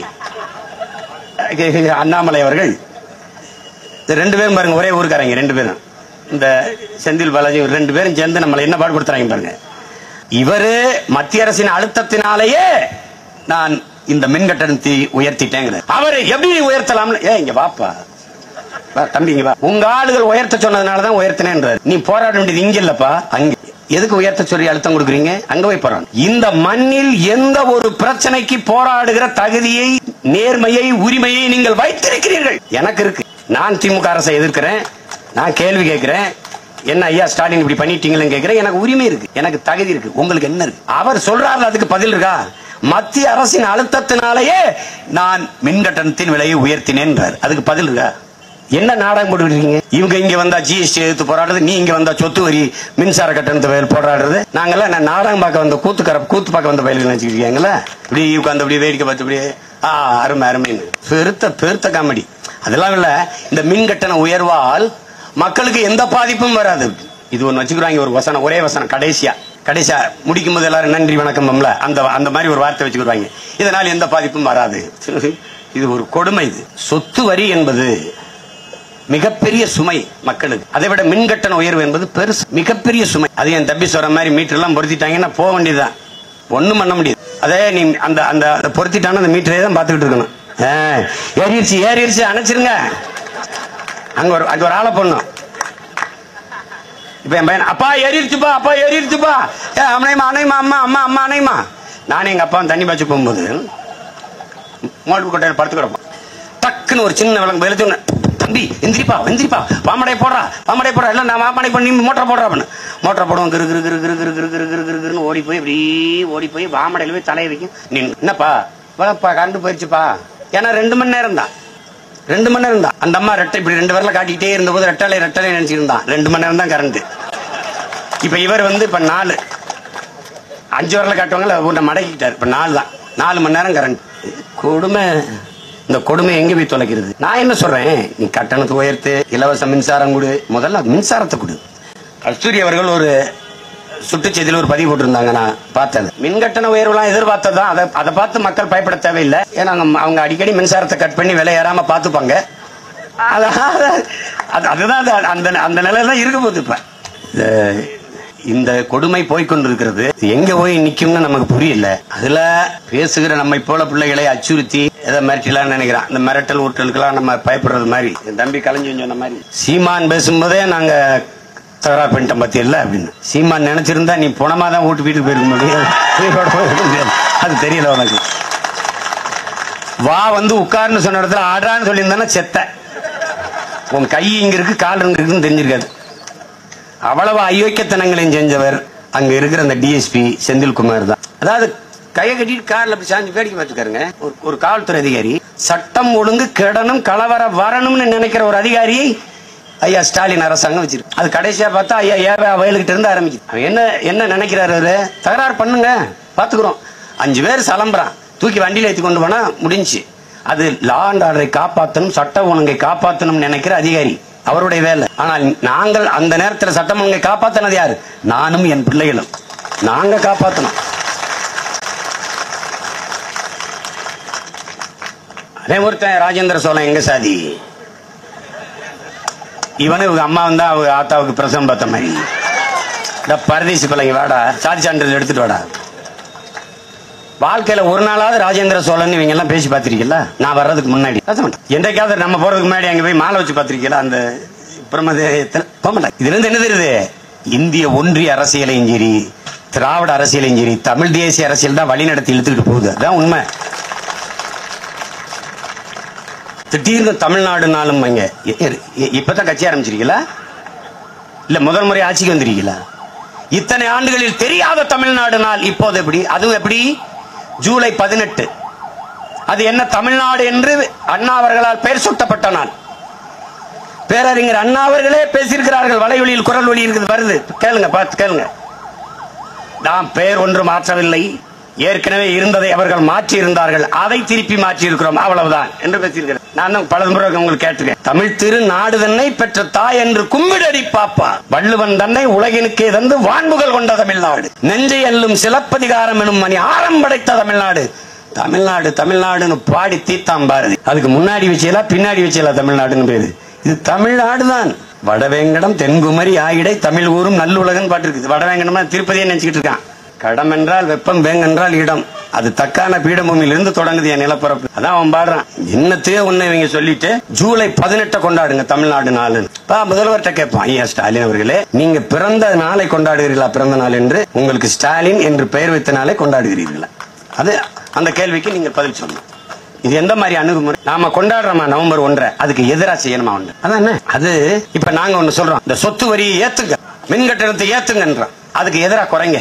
அண்ணாமலை அவர்கள், ரெண்டு பேரும் பாருங்க ஒரே ஊருக்காரங்க, ரெண்டு பேரும் இந்த செந்தில் பாலாஜி ரெண்டு பேரும் சேர்ந்து நம்மளை என்ன பாடுபடுத்துறாங்க பாருங்க. இவரு மத்திய அரசின் அழுத்தத்தினாலேயே நான் இந்த மின் கட்டணத்தை உயர்த்திட்டேங்கிறார். அவரு எப்படி உயர்த்தலாம்? ஏ இங்க வாப்பா தம்பி, இங்க வா, உங்க ஆளுகள் உயர்த்த சொன்னதுனாலதான் உயர்த்தினேன்றார். நீ போராட வேண்டியது இங்க இல்லப்பா, அங்க. எதுக்கு உயர்த்த சொல்லி அழுத்தம் கொடுக்குறீங்க? அங்க போய் போராடு. இந்த மண்ணில் எந்த ஒரு பிரச்சனைக்கு போராடுகிற தகுதியை, நேர்மையை, உரிமையை நீங்கள் வைத்திருக்கிறீர்கள். எனக்கு இருக்கு. நான் திமுக அரசை எதிர்க்கிறேன், நான் கேள்வி கேட்கிறேன், என்ன ஐயா ஸ்டாலின் இப்படி பண்ணிட்டீங்களன்னு கேட்கிறேன். எனக்கு உரிமை இருக்கு, எனக்கு தகுதி இருக்கு. உங்களுக்கு என்ன இருக்கு? அவர் சொல்றாரு, அதுக்கு பதில் இருக்கா? மத்திய அரசின் அழுத்தத்தினாலேயே நான் மின் கட்டணத்தின் விலையை உயர்த்தினேன், அதுக்கு பதில் இருக்கா? என்ன நாடகம் போட்டுக்கிட்டு இவங்க இங்க வந்தா ஜிஎஸ்டி எதிர்த்து போராடுறது, நீ இங்க வந்தா சொத்து வரி மின்சார கட்டணத்தை போராடுறது. நாங்கெல்லாம் நாடகம் பார்க்க வந்த கூத்துக்கர கூத்து பார்க்க வந்த பயிர்கள் நினைச்சுக்கிட்டீங்களா? இப்படி உட்காந்து அப்படி வேடிக்கை பார்த்து இப்படி ஆ அருமை அருமைன்னு பெருத்த பெருத்த காமெடி. அதெல்லாம் இல்ல. இந்த மின் கட்டண உயர்வால் மக்களுக்கு எந்த பாதிப்பும் வராது. இது ஒண்ணு வச்சுக்கிறாங்க, ஒரு வசனம், ஒரே வசனம், கடைசியா கடைசியா முடிக்கும் போது எல்லாரும் நன்றி வணக்கம் அந்த அந்த மாதிரி ஒரு வார்த்தை வச்சுக்கிறாங்க. இதனால் எந்த பாதிப்பும் வராது. இது ஒரு கொடுமை. இது சொத்து வரி என்பது மிகப்பெரிய சுமை மக்களுக்கு. அதை விட மின் கட்டண உயர்வு என்பது பெருசு, மிகப்பெரிய சுமை. அது என் தம்பி சொல்ற மாதிரி மீட்டர் எல்லாம் பொருத்திட்டாங்கன்னா போக வேண்டியதுதான், ஒண்ணும் பண்ண முடியாது. அதே நீ அந்த அந்த பொருத்திட்டான அந்த மீட்டரே தான் பாத்துக்கிட்டு இருக்கணும். ஏறிடுச்சு ஏறிடுச்சு அணைச்சிருங்க. அங்க ஒரு அங்க ஒரு ஆளை போடணும். இப்ப என் பையன், அப்பா ஏறிடுச்சுப்பா, அப்பா ஏறிடுச்சுப்பா, அம்மா அணைமா, அம்மா அம்மா அம்மா அணைமா. நானே எங்க அப்பா தண்ணி பாய்ச்சி போகும்போது மோட்டர் கொட்டையில் படுத்து கிடப்போம். டக்குன்னு ஒரு சின்ன விளங்கு வெளுத்து, தம்பி எந்திரிப்பா எந்திரிப்பா, பாமடை போடுறா பாமடை போடுறா, இல்ல நான் பாமடை பண்ணி மோட்டர் போடுறா அப்படின்னு மோட்டர் போடுவோம். கிரு கிரு கிரு கிரு கிரு கிரு கிரு கிரு கிருன்னு ஓடி போய் இப்படி ஓடி போய் பாமடையில போய் தலையை வைக்கும். நீ என்னப்பா வாப்பா கரண்ட் போயிடுச்சுப்பா. ஏன்னா ரெண்டு மணி நேரம் தான், ரெண்டு மணி நேரம் தான். அந்த அம்மா ரெட்டை இப்படி ரெண்டு வரல காட்டிக்கிட்டே இருந்த போது ரெட்டலை ரெட்டலை நினைச்சிருந்தான். ரெண்டு மணி நேரம் தான் கரண்ட். இப்ப இவர் வந்து இப்ப நாலு அஞ்சு வரல காட்டுவாங்கல்ல, மடக்கிட்டார். இப்ப நாலு தான். நாலு மணி நேரம் கரண்ட். கொடுமை. இந்த கொடுமை எங்க போய் தொலைக்கிறது? நான் என்ன சொல்றேன், நீ கட்டணத்தை உயர்த்து, இலவச மின்சாரம் கொடு, முதல்ல மின்சாரத்தை கொடு. கஸ்தூரி அவர்கள் ஒரு சுட்டுச்செய்தியில் ஒரு பதிவு போட்டிருந்தாங்க, நான் பார்த்தது. மின்கட்டண உயர்வுலாம் எதிர்பார்த்ததான். அதை அதை பார்த்து மக்கள் பயப்பட தேவையில்லை. ஏன்னா அவங்க அடிக்கடி மின்சாரத்தை கட் பண்ணி விலை ஏறாம பார்த்துப்பாங்க. அதுதான் அந்த அந்த நிலையில இருக்க போகுது. இப்ப இந்த கொடுமை போய்கொண்டிருக்கிறது. எங்க போய் நிக்கும்னு நமக்கு புரியல. அதுல பேசுகிற நம்மை போல பிள்ளைகளை அச்சுறுத்தி எதை மிரட்டலாம்னு நினைக்கிறான். இந்த மிரட்டல் ஊட்டலுக்கெல்லாம் நம்ம பயப்படுறது மாதிரி தம்பி கலைஞ்சு சொன்ன மாதிரி சீமான் பேசும்போதே நாங்க தகராறு பண்ணிட்டோம் பத்தி இல்ல அப்படின்னு. சீமான் நினைச்சிருந்தா நீ புனமா தான் வீட்டு வீட்டுக்கு போயிருக்க முடியாது. அது தெரியல உனக்கு. வா வந்து உட்கார்னு சொன்ன இடத்துல ஆடுறான்னு சொல்லியிருந்தானே செத்த. உன் கை இங்க இருக்கு, கால் இங்க இருக்குன்னு தெரிஞ்சிருக்காது. அவ்வளவு அயோக்கியத்தனங்களையும் செஞ்சவர் அங்க இருக்கிற அந்த டிஎஸ்பி செந்தில்குமார் தான். அதாவது கையை கட்டிட்டு கார்ல அப்படி சாஞ்சு வேடிக்கை பார்த்துக்காருங்க. ஒரு காவல்துறை அதிகாரி சட்டம் ஒழுங்கு கெடணும், கலவர வரணும்னு நினைக்கிற ஒரு அதிகாரியை ஐயா ஸ்டாலின் அரசாங்கம் வச்சிருக்கு. அது கடைசியா பார்த்தா ஐயா ஏவா வயலுக்கிட்ட இருந்து ஆரம்பிக்குது. அவன் என்ன என்ன நினைக்கிறாரு, அவரு தகராறு பண்ணுங்க பாத்துக்கிறோம். அஞ்சு பேர் சலம்புறான், தூக்கி வண்டியில ஏற்றி கொண்டு போனா முடிஞ்சு. அது லா அண்ட் ஆர்டரை காப்பாற்றணும், சட்ட ஒழுங்கை காப்பாற்றணும் நினைக்கிற அதிகாரி, அவருடைய வேலை. ஆனால் நாங்கள் அந்த நேரத்தில் சட்டம் ஒழுங்கை காப்பாற்றினது யாரு? நானும் என் பிள்ளைகளும். நாங்க காப்பாற்றணும். அதே ஒருத்தன் ராஜேந்திர சோழன் எங்க சாதி, இவனு இவங்க அம்மா வந்தா அவங்க ஆத்தாவுக்கு பிரசவம் பார்த்த மாதிரி. இந்த பரதேசி பிள்ளைங்க வாடா, சாதி சான்றிதழ் எடுத்துட்டு வாடா. வாழ்க்கையில ஒரு நாளாவது ராஜேந்திர சோழன் இவங்க எல்லாம் பேசி பார்த்திருக்கீங்களா? நான் வர்றதுக்கு முன்னாடி என்றைக்காவது நம்ம போறதுக்கு முன்னாடி அங்க போய் மாலை வச்சு பார்த்திருக்கீங்களா? அந்த பிரமதேயத்தில் போக மாட்டாங்க. இதுல இருந்து என்ன தெரியுது? இந்திய ஒன்றிய அரசியலையும் சரி, திராவிட அரசியலையும் சரி, தமிழ் தேசிய அரசியல் தான் வழி நடத்தி இழுத்துக்கிட்டு போகுது. அதான் உண்மை. திடீர்னு தமிழ்நாடுனாலும் இங்க இப்பதான் கட்சி ஆரம்பிச்சிருக்கீங்களா? இல்ல முதல் முறை ஆட்சிக்கு வந்திருக்கீங்களா? இத்தனை ஆண்டுகளில் தெரியாத தமிழ்நாடு நாள் இப்போது எப்படி? அதுவும் எப்படி? ஜூலை பதினெட்டு. அது என்ன தமிழ்நாடு என்று அண்ணா அவர்களால் பெயர் சூட்டப்பட்ட நாள். பேரறிஞர் அண்ணா அவர்களே பேசியிருக்கிறார்கள். வலையொலியில் குரல் ஒலி இருக்குது, வருது, கேளுங்க, பார்த்து கேளுங்க. நாம் பெயர் ஒன்று மாற்றவில்லை, ஏற்கனவே இருந்ததை அவர்கள் மாற்றி இருந்தார்கள், அதை திருப்பி மாற்றி இருக்கிறோம், அவ்வளவுதான் என்று பேசியிருக்கிறேன். நான் பல முறை உங்களுக்கு கேட்டிருக்கேன். தமிழ் திரு நாடு தன்னை பெற்ற தாய் என்று கும்பிடடி பாப்பா, வள்ளுவன் தன்னை உலகினுக்கே தந்து வான்புகள் கொண்ட தமிழ்நாடு, நெஞ்சை அல்லும் சிலப்பதிகாரம் எனும் மணி ஆரம் படைத்த தமிழ்நாடு. தமிழ்நாடு தமிழ்நாடுன்னு பாடி தீத்தாம் பாரதி. அதுக்கு முன்னாடி வச்சீங்களா பின்னாடி வச்சீங்களா தமிழ்நாடுன்னு பேரு? இது தமிழ்நாடு தான். வடவேங்கடம் தென்குமரி ஆயிடை தமிழ் ஊரும் நல்லுலகன் பாட்டு இருக்குது. வடவேங்கடமா திருப்பதியை நினைச்சுக்கிட்டு இருக்கான். கடம் என்றால் வெப்பம், வேங் என்றால் இடம். அது தக்கான பீடபூமியிலிருந்து தொடங்குது என் நிலப்பரப்பு. அதான் அவன் பாடுறான். என்னத்தையே ஒண்ணு இவங்க சொல்லிட்டு ஜூலை பதினெட்டை கொண்டாடுங்க தமிழ்நாடு நாள். முதல்வர்கிட்ட கேட்பான், ஐயா ஸ்டாலின் அவர்களே, நீங்க பிறந்த நாளை கொண்டாடுகிறீர்களா? பிறந்த நாள் என்று உங்களுக்கு ஸ்டாலின் என்று பெயர் வைத்த நாளை கொண்டாடுகிறீர்களா? அது அந்த கேள்விக்கு நீங்க பதில் சொல்லணும். இது எந்த மாதிரி அணுகுமுறை? நாம கொண்டாடுறோமா நவம்பர் ஒன்றை, அதுக்கு எதிராக செய்யணுமா ஒன்று? அதான் அது. இப்ப நாங்க ஒண்ணு சொல்றோம், இந்த சொத்து வரியை ஏத்துங்க, மின் கட்டணத்தை ஏத்துங்கன்றோம், அதுக்கு எதிராக குறைங்க.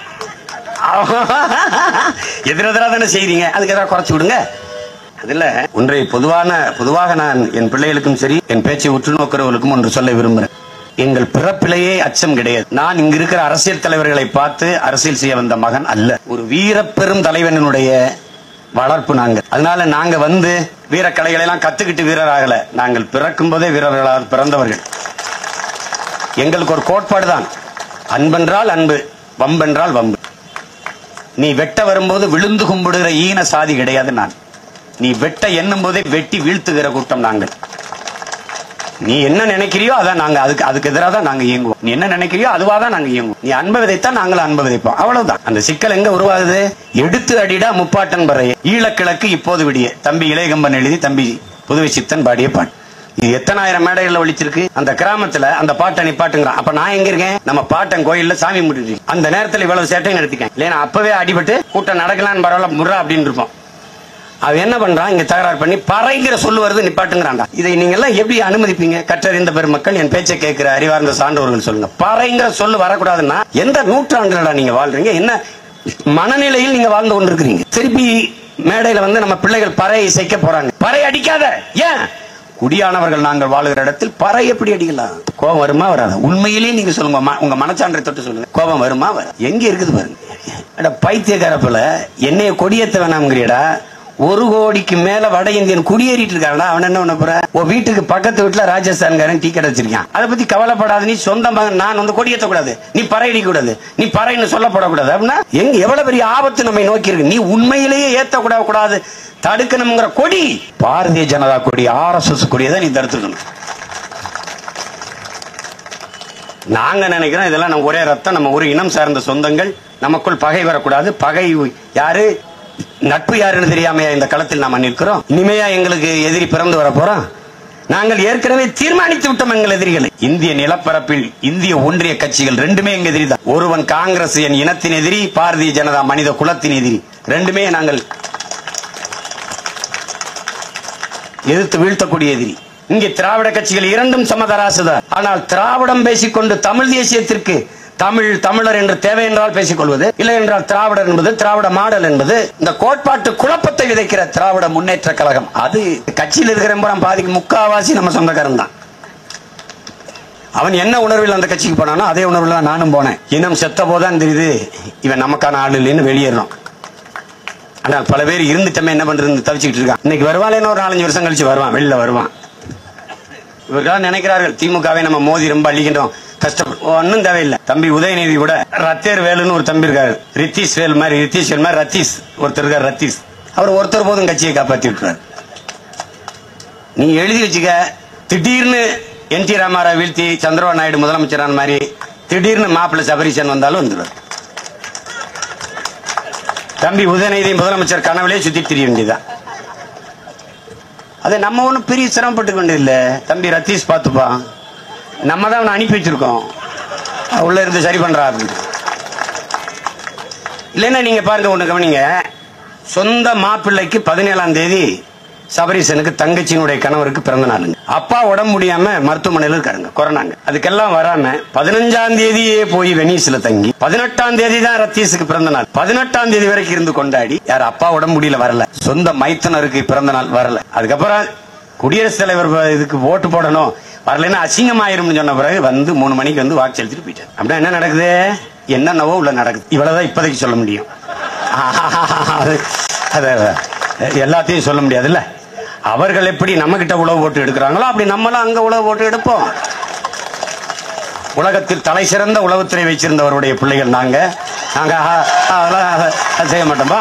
எதிரெதிராக தானே செய்றீங்க, அதுக்கு எதிராக குறைச்சு விடுங்க. அதுல ஒன்றை பொதுவான பொதுவாக நான் என் பிள்ளைகளுக்கும் சரி, என் பேச்சை உற்று நோக்கிறவர்களுக்கும் ஒன்று சொல்ல விரும்புகிறேன். எங்கள் பிறப்பிலேயே அச்சம் கிடையாது. நான் இங்க இருக்கிற அரசியல் தலைவர்களை பார்த்து அரசியல் செய்ய வந்த மகன் அல்ல. ஒரு வீர பெரும் தலைவனுடைய வளர்ப்பு நாங்கள். அதனால நாங்க வந்து வீரக்கலைகளை எல்லாம் கத்துக்கிட்டு வீரராகல. நாங்கள் பிறக்கும் போதே வீரர்களாக பிறந்தவர்கள். எங்களுக்கு ஒரு கோட்பாடு தான், அன்பென்றால் அன்பு, வம்பென்றால் வம்பு. நீ வெட்ட வரும்போது விழுந்து கும்பிடுகிற ஈன சாதி கிடையாது நான். நீ வெட்ட எண்ணும் போதே வெட்டி வீழ்த்துகிற கூட்டம் நாங்கள். நீ என்ன நினைக்கிறியோ அதான் நாங்க, அதுக்கு அதுக்கு எதிராக தான் நாங்க இயங்குவோம். நீ என்ன நினைக்கிறியோ அதுவா தான் நாங்க இயங்குவோம். நீ அன்பை விதைத்தான் நாங்களும் அன்பை விதைப்போம், அவ்வளவுதான். அந்த சிக்கல் எங்க உருவாகுது? எடுத்து அடிடா முப்பாட்டன் பறைய ஈழக்கிழக்கு இப்போது விடிய, தம்பி இளையகம்பன் எழுதி தம்பி புதுவை சித்தன் பாடிய பாட்டு. இது எத்தனாயிரம் மேடைகள்ல ஒழிச்சிருக்கு. அந்த கிராமத்துல அந்த பாட்டை நிப்பாட்டுங்கிறான். அப்ப நான் எங்க இருக்கேன்? நம்ம பாட்டன் கோயில்ல சாமி முடிச்சு அந்த நேரத்துல இவ்வளவு சேட்டையும் நடத்திக்கேன் இல்லையா? அப்பவே அடிபட்டு கூட்டம் நடக்கலான்னு பரவாயில்ல முறா அப்படின்னு இருப்போம். அவன் என்ன பண்றான்? இங்க தகராறு பண்ணி பறைங்கிற சொல்லு வருது நிப்பாட்டுங்கிறான்டா. இதை நீங்க எல்லாம் எப்படி அனுமதிப்பீங்க? கற்றறிந்த பெருமக்கள், என் பேச்சை கேட்கிற அறிவார்ந்த சான்றோர்கள் சொல்லுங்க. பறைங்கிற சொல்லு வரக்கூடாதுன்னா எந்த நூற்றாண்டுலடா நீங்க வாழ்றீங்க? என்ன மனநிலையில் நீங்க வாழ்ந்து கொண்டிருக்கிறீங்க? திருப்பி மேடையில வந்து நம்ம பிள்ளைகள் பறை இசைக்க போறாங்க. பறை அடிக்காத, ஏன்? குடியானவர்கள் நாங்கள் வாழுகிற இடத்தில் பறை எப்படி அடிக்கலாம்? கோபம் வருமா வராது? உண்மையிலேயே நீங்க சொல்லுங்க, உங்க மனச்சான்றை தொட்டு சொல்லுங்க, கோபம் வருமா வர? எங்க இருக்குது பாருங்க. பைத்தியக்காரப்பல என்னைய கொடியேத்த வேணாம்ங்கிறியடா, ஒரு கோடிக்கு மேல வட இந்தியன் குடியேறிட்டு இருக்காங்கடா. அவன் என்ன பண்ண போற? உன் வீட்டுக்கு பக்கத்து வீட்டுல ராஜஸ்தான்காரன் டீ கடை வச்சிருக்கான், அதை பத்தி கவலைப்படாது. நீ சொந்த மகன், நான் வந்து கொடியேற்ற கூடாது, நீ பறை அடிக்க கூடாது, நீ பறைன்னு சொல்லப்படக்கூடாது அப்படின்னா எங்க எவ்வளவு பெரிய ஆபத்து நம்மை நோக்கி இருக்கு. நீ உண்மையிலேயே ஏத்த கூட கூடாது, தடுக்கணுங்கிற கொடி பாரதிய ஜனதா கொடி, ஆர் எஸ் எஸ் கொடியை தான் நீ தடுத்துக்கணும். நாங்க நினைக்கிறோம் இதெல்லாம் நம்ம ஒரே ரத்தம், நம்ம ஒரு இனம் சார்ந்த சொந்தங்கள், நமக்குள் பகை வரக்கூடாது. பகை யாரு, நட்பு யாருன்னு தெரியாமையா இந்த களத்தில் நாம நிற்கிறோம்? இனிமையா எங்களுக்கு எதிரி பிறந்து வர போறோம்? நாங்கள் ஏற்கனவே தீர்மானித்து விட்டோம் எங்கள் எதிரிகளை. இந்திய நிலப்பரப்பில் இந்திய ஒன்றிய கட்சிகள் ரெண்டுமே எங்க எதிரி தான். ஒருவன் காங்கிரஸ் என் இனத்தின் எதிரி, பாரதிய ஜனதா மனித குலத்தின் எதிரி. ரெண்டுமே நாங்கள் எதிர்த்து வீழ்த்தக்கூடிய எதிரி. இங்கே திராவிட கட்சிகள் இரண்டும் சமதராசுதான். ஆனால் திராவிடம் பேசிக்கொண்டு தமிழ் தேசியத்திற்கு தமிழ் தமிழர் என்று தேவை என்றால் பேசிக் கொள்வது, இல்லை என்றால் திராவிடர் என்பது, திராவிட மாடல் என்பது இந்த கோட்பாட்டு குழப்பத்தை விதைக்கிற திராவிட முன்னேற்ற கழகம். அது கட்சியில் இருக்கிற பாதிக்கு முக்காவாசி நம்ம சொந்தக்காரன் தான். அவன் என்ன உணர்வில் அந்த கட்சிக்கு போனானோ அதே உணர்வில் தான் நானும் போனேன். இனம் செத்த போதான் தெரியுது இவன் நமக்கான ஆள் இல்லைன்னு வெளியேறோம். ஆனால் பல பேர் இருந்துட்டமே என்ன பண்றது தவிச்சுக்கிட்டு இருக்கான். இன்னைக்கு வருவான், ஒரு நாலஞ்சு வருஷம் கழிச்சு வருவான், வெளியில வருவான். இவர்கள் நினைக்கிறார்கள் திமுகவை நம்ம மோதி ரொம்ப அள்ளிக்கின்றோம், கஷ்டப்படும். ஒன்னும் தேவையில்லை. தம்பி உதயநிதி கூட ரத்தேர் வேலுன்னு ஒரு தம்பி இருக்காரு, ரித்தீஷ் வேல் மாதிரி, ரித்தீஷ் வேல் மாதிரி ரத்தீஷ் ஒருத்தர் இருக்காரு, ரத்தீஷ். அவர் ஒருத்தர் போதும் கட்சியை காப்பாற்றி விட்டுறாரு. நீ எழுதி வச்சுக்க, திடீர்னு என் டி ராமாராவ் வீழ்த்தி சந்திரபாபு நாயுடு முதலமைச்சரான மாதிரி திடீர்னு மாப்பிள்ளை சபரீசன் வந்தாலும் வந்துடுவார். தம்பி உதயநிதி முதலமைச்சர் கனவுலே சுத்தி திரிய வேண்டியதான். அதை நம்ம ஒன்னும் பெரிய சிரமப்பட்டுக்க வேண்டியதில்லை. தம்பி ரத்தீஷ் பார்த்துப்பா, நம்ம தான் அவனை அனுப்பி வச்சிருக்கோம், உள்ள இருந்து சரி பண்றா. இல்லைன்னா நீங்க பாருங்க, ஒண்ணு கவனிங்க, சொந்த மாப்பிள்ளைக்கு பதினேழாம் தேதி சபரீசனுக்கு தங்கச்சியினுடைய கணவருக்கு பிறந்த நாள். அப்பா உடம்பு முடியாம மருத்துவமனையில் இருக்காருங்க, கொரோனாங்க. அதுக்கெல்லாம் வராம பதினஞ்சாம் தேதியே போய் வெனிஸ்ல தங்கி பதினெட்டாம் தேதி தான் ரத்தீஷுக்கு பிறந்த நாள். பதினெட்டாம் தேதி வரைக்கும் இருந்து கொண்டாடி, யார் அப்பா உடம்பு முடியல வரல, சொந்த மைத்தனருக்கு பிறந்த நாள் வரல. அதுக்கப்புறம் குடியரசுத் தலைவர் இதுக்கு ஓட்டு போடணும், வரலன்னா அசிங்கமாயிரும் சொன்ன பிறகு வந்து மூணு மணிக்கு வந்து வாக்கு செலுத்திட்டு போயிட்டார். அப்படின்னா என்ன நடக்குது? என்னென்னவோ உள்ள நடக்குது. இவ்வளவுதான் இப்போதைக்கு சொல்ல முடியும். எல்லாத்தையும் சொல்ல முடியாதுல்ல. அவர்கள் எப்படி நம்ம கிட்ட உழவு போட்டு எடுக்கிறாங்களோ அப்படி நம்மளும் அங்க உழவு போட்டு எடுப்போம். உலகத்தில் தலை சிறந்த உளவுத்துறை வச்சிருந்தவருடைய பிள்ளைகள் நாங்க. நாங்க அதெல்லாம் செய்ய மாட்டோமா?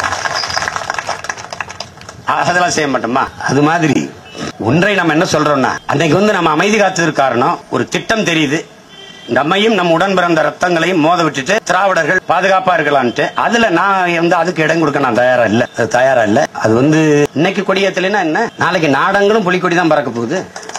அதெல்லாம் செய்ய மாட்டோமா? அது மாதிரி ஒன்றை நம்ம என்ன சொல்றோம்னா, அன்னைக்கு வந்து நம்ம அமைதி காத்ததற்கு காரணம் ஒரு திட்டம் தெரியுது, நம்மையும் நம்ம உடன் பிறந்த ரத்தங்களையும் மோத விட்டுட்டு திராவிடர்கள் பாதுகாப்பா இருக்கலான்ட்டு. அதுல நான் வந்து அதுக்கு இடம் கொடுக்க நான் தயாரா இல்ல, அது தயாரா இல்ல. அது வந்து இன்னைக்கு கொடியேத்தலைன்னா என்ன, நாளைக்கு நாடங்களும் புலிக்கொடி தான் பறக்க போகுது.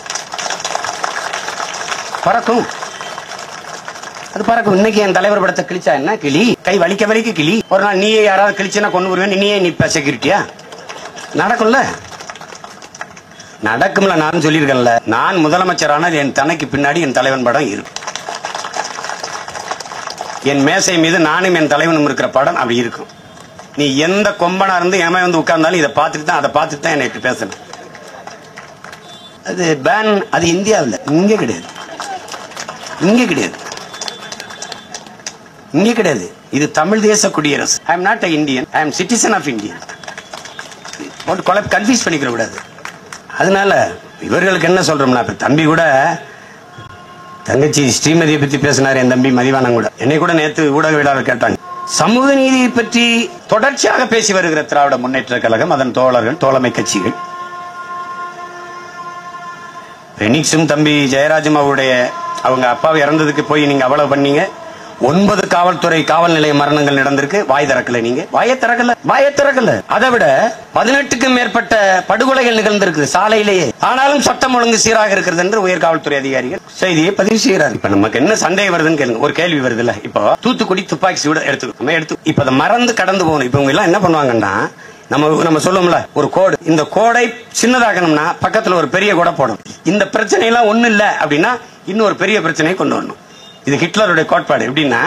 பறக்கும், அது பறக்கும். இன்னைக்கு என் தலைவர் படத்தை கிழிச்சா என்ன கிளி, கை வலிக்க வலிக்க கிளி. ஒரு நாள் நீயே யாராவது கிழிச்சுன்னா கொண்டு வருவேன், நீயே நிப்ப செக்யூரிட்டியா? நடக்கும்ல, நடக்கும்ல. நான் சொல்லியிருக்கேன்ல, நான் முதலமைச்சரான என் தனக்கு பின்னாடி என் தலைவன் படம் இருக்கு. என் மேசை மீது நானும் என் தலைவனும் இருக்கிற படம் அப்படி இருக்கும். நீ எந்த கொம்பனா இருந்து ஏமா வந்து உட்கார்ந்தாலும் இதை பார்த்துட்டு தான் அதை பார்த்துட்டு தான் என்னை பேசணும். அது பேன், அது இந்தியாவில், இங்கே கிடையாது, இங்கே கிடையாது, இங்கே கிடையாது. இது தமிழ் தேச குடியரசு. I am not a Indian, I am citizen of India. போட்டு கொலை கன்ஃபியூஸ் பண்ணிக்கிற கூடாது. அதனால இவர்களுக்கு என்ன சொல்றோம்னா, தம்பி கூட தங்கச்சி ஸ்ரீமதியை பத்தி பேசினார், என் தம்பி மதிவானன் கூட. என்னை கூட நேற்று ஊடகவியலாளர் கேட்டாங்க. சமூக நீதியை பற்றி தொடர்ச்சியாக பேசி வருகிற திராவிட முன்னேற்ற கழகம், அதன் தோழர்கள், தோழமை கட்சிகள், பெனிக்ஸும் தம்பி ஜெயராஜும் அவருடைய அவங்க அப்பாவை இறந்ததுக்கு போய் நீங்க அவ்வளவு பண்ணீங்க. ஒன்பது காவல்துறை காவல் நிலைய மரணங்கள் நடந்திருக்கு, வாய் திறக்கல. நீங்க வாயை திறக்கல, வாயை திறக்கல. அதை விட பதினெட்டுக்கும் மேற்பட்ட படுகொலைகள் நிகழ்ந்திருக்கு சாலையிலேயே. ஆனாலும் சட்டம் ஒழுங்கு சீராக இருக்கிறது என்று உயர் காவல்துறை அதிகாரிகள் செய்தியை பதிவு செய்கிறார். இப்ப நமக்கு என்ன சந்தேகம் வருதுன்னு கேளுங்க, ஒரு கேள்வி வருது இல்ல. இப்போ தூத்துக்குடி துப்பாக்கி சூட எடுத்து எடுத்து இப்ப அதை மறந்து கடந்து போகணும். இப்ப இவங்க எல்லாம் என்ன பண்ணுவாங்கன்னா, நம்ம நம்ம சொல்லுவோம்ல ஒரு கோடு, இந்த கோடை சின்னதாகணும்னா பக்கத்துல ஒரு பெரிய கோடை போடணும். இந்த பிரச்சனை எல்லாம் ஒண்ணு இல்ல அப்படின்னா இன்னொரு பெரிய பிரச்சனையை கொண்டு வரணும். இது ஹிட்லருடைய கோட்பாடு. எப்படின்னா,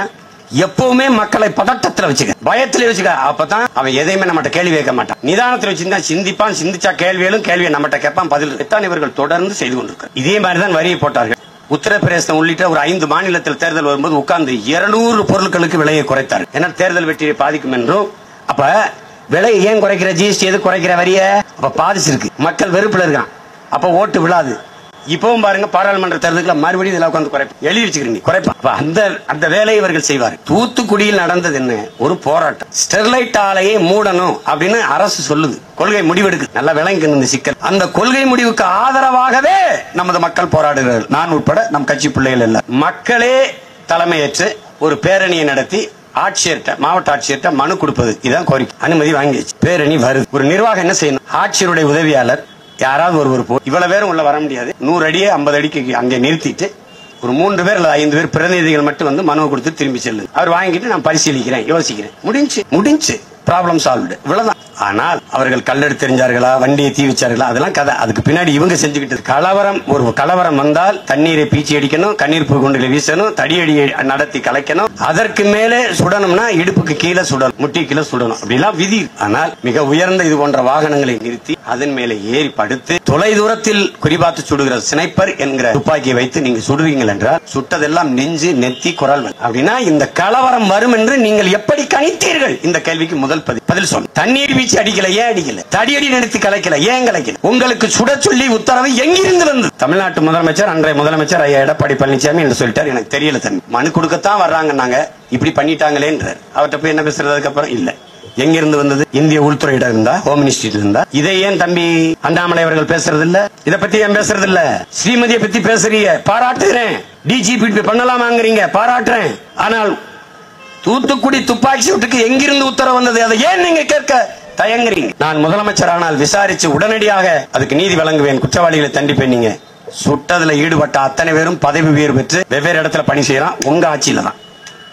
எப்பவுமே மக்களை பதட்டத்துல வச்சுக்க, பயத்திலே வச்சுக்க. அப்பதான் அவன் எதையுமே நம்மகிட்ட கேள்வி கேட்க மாட்டான். நிதானத்தில் வச்சிருந்தா சிந்திப்பான், சிந்திச்சா கேள்விகளும் கேள்வியை நம்மகிட்ட கேட்பான், பதில் எத்தான் இவர்கள் தொடர்ந்து செய்து கொண்டிருக்கிறார். இதே மாதிரிதான் வரியை போட்டார்கள். உத்தரப்பிரதேசம் உள்ளிட்ட ஒரு ஐந்து மாநிலத்தில் தேர்தல் வரும்போது உட்கார்ந்து இருநூறு பொருட்களுக்கு விலையை குறைத்தார். ஏன்னா தேர்தல் வெற்றியை பாதிக்கும் என்றும். அப்ப விலை ஏன் குறைக்கிற, ஜிஎஸ்டி எது குறைக்கிற வரிய, அப்ப பாதிச்சிருக்கு, மக்கள் வெறுப்புல இருக்கான், அப்ப ஓட்டு விழாது. இப்பவும் பாருங்க பாராளுமன்ற தேர்தலுக்கு மறுபடியும் இதெல்லாம் உட்கார்ந்து குறைப்பா, எழுதி வச்சுக்கிறீங்க குறைப்பா. அந்த அந்த வேலையை இவர்கள் செய்வார். தூத்துக்குடியில் நடந்தது என்ன, ஒரு போராட்டம். ஸ்டெர்லைட் ஆலையை மூடணும் அப்படின்னு அரசு சொல்லுது, கொள்கை முடிவெடுக்கு. நல்லா விளங்கணும் இந்த சிக்கல். அந்த கொள்கை முடிவுக்கு ஆதரவாகவே நமது மக்கள் போராடுகிறார்கள், நான் உட்பட நம் கட்சி பிள்ளைகள் எல்லாம். மக்களே தலைமையேற்று ஒரு பேரணியை நடத்தி ஆட்சியர்கிட்ட, மாவட்ட ஆட்சியர்கிட்ட மனு கொடுப்பது, இதான் கோரிக்கை. அனுமதி வாங்கிடுச்சு, பேரணி வருது. ஒரு நிர்வாகம் என்ன செய்யணும், ஆட்சியருடைய உதவியாளர் யாராவது ஒருவர் போ, இவ்வளவு பேரும் உள்ள வர முடியாது, நூறு அடியே ஐம்பது அடிக்கு அங்கே நிறுத்திட்டு ஒரு மூன்று பேர் அல்லது ஐந்து பேர் பிரதிநிதிகள் மட்டும் வந்து மனு கொடுத்து திரும்பி செல்லுது. அவர் வாங்கிட்டு நான் பரிசீலிக்கிறேன், யோசிக்கிறேன், முடிஞ்சு முடிஞ்சு ப்ராப்ளம் சால்வ்டு, இவ்வளவுதான். ஆனால் அவர்கள் கல்லெடுத்து தெரிஞ்சார்களா, வண்டியை தீ வச்சார்களா, அதெல்லாம் கதை. அதுக்கு பின்னாடி இவங்க செஞ்சுக்கிட்டு கலவரம். ஒரு கலவரம் வந்தால் தண்ணீரை பீச்சி அடிக்கணும், கண்ணீர் குண்டுகளை வீசணும், தடியடி நடத்தி கலைக்கணும், அதற்கு மேலே சுடணும்னா இடுப்புக்கு கீழே சுடணும், முட்டி கீழே சுடணும், அப்படிலாம் விதி. ஆனால் மிக உயர்ந்த இது போன்ற வாகனங்களை நிறுத்தி அதன் மேலே ஏறி படுத்து தொலை தூரத்தில் குறிபார்த்து சுடுகிற ஸ்னைப்பர் என்கிற துப்பாக்கியை வைத்து நீங்க சுடுவீங்கள் என்றால் சுட்டதெல்லாம் நெஞ்சு நெத்தி குரல் அப்படின்னா இந்த கலவரம் வரும் என்று நீங்கள் எப்படி கணித்தீர்கள்? இந்த கேள்விக்கு முதல் பதில் சொல்லு. தண்ணீர் வீச்சு அடிக்கல, ஏன் அடிக்கல? தடியடி நடத்தி கலைக்கல, ஏன் கலைக்கல? உங்களுக்கு சுட சொல்லி உத்தரவு எங்கிருந்து வந்தது? தமிழ்நாட்டு முதலமைச்சர், அன்றைய முதலமைச்சர் ஐயா எடப்பாடி பழனிசாமி என்று சொல்லிட்டார். எனக்கு தெரியல, தம்பி மனு கொடுக்கத்தான் வர்றாங்க, நாங்க இப்படி பண்ணிட்டாங்களேன்றார். அவர்கிட்ட போய் என்ன பேசுறது? அதுக்கப்புறம் இல்ல, எங்கிருந்து வந்தது? இந்திய உள்துறையிடம் இருந்தா, ஹோம் மினிஸ்ட்ரி இருந்தா. இதை ஏன் தம்பி அண்ணாமலை அவர்கள் பேசுறது இல்ல? இதை பத்தி ஏன் பேசுறது இல்ல? ஸ்ரீமதியை பத்தி பேசுறீங்க, பாராட்டுகிறேன். டிஜிபி பண்ணலாமாங்கிறீங்க, பாராட்டுறேன். ஆனால் தூத்துக்குடி துப்பாக்கி சூட்டுக்கு எங்கிருந்து உத்தரவு வந்தது? அதை ஏன் நீங்க கேட்க தயங்குறீங்க? நான் முதலமைச்சர் ஆனால் விசாரிச்சு உடனடியாக அதுக்கு நீதி வழங்குவேன், குற்றவாளிகளை தண்டிப்பேன். நீங்க சுட்டதுல ஈடுபட்ட அத்தனை பேரும் பதவி உயர்வு பெற்று வெவ்வேறு இடத்துல பணி செய்யறான், உங்க ஆட்சியில தான்.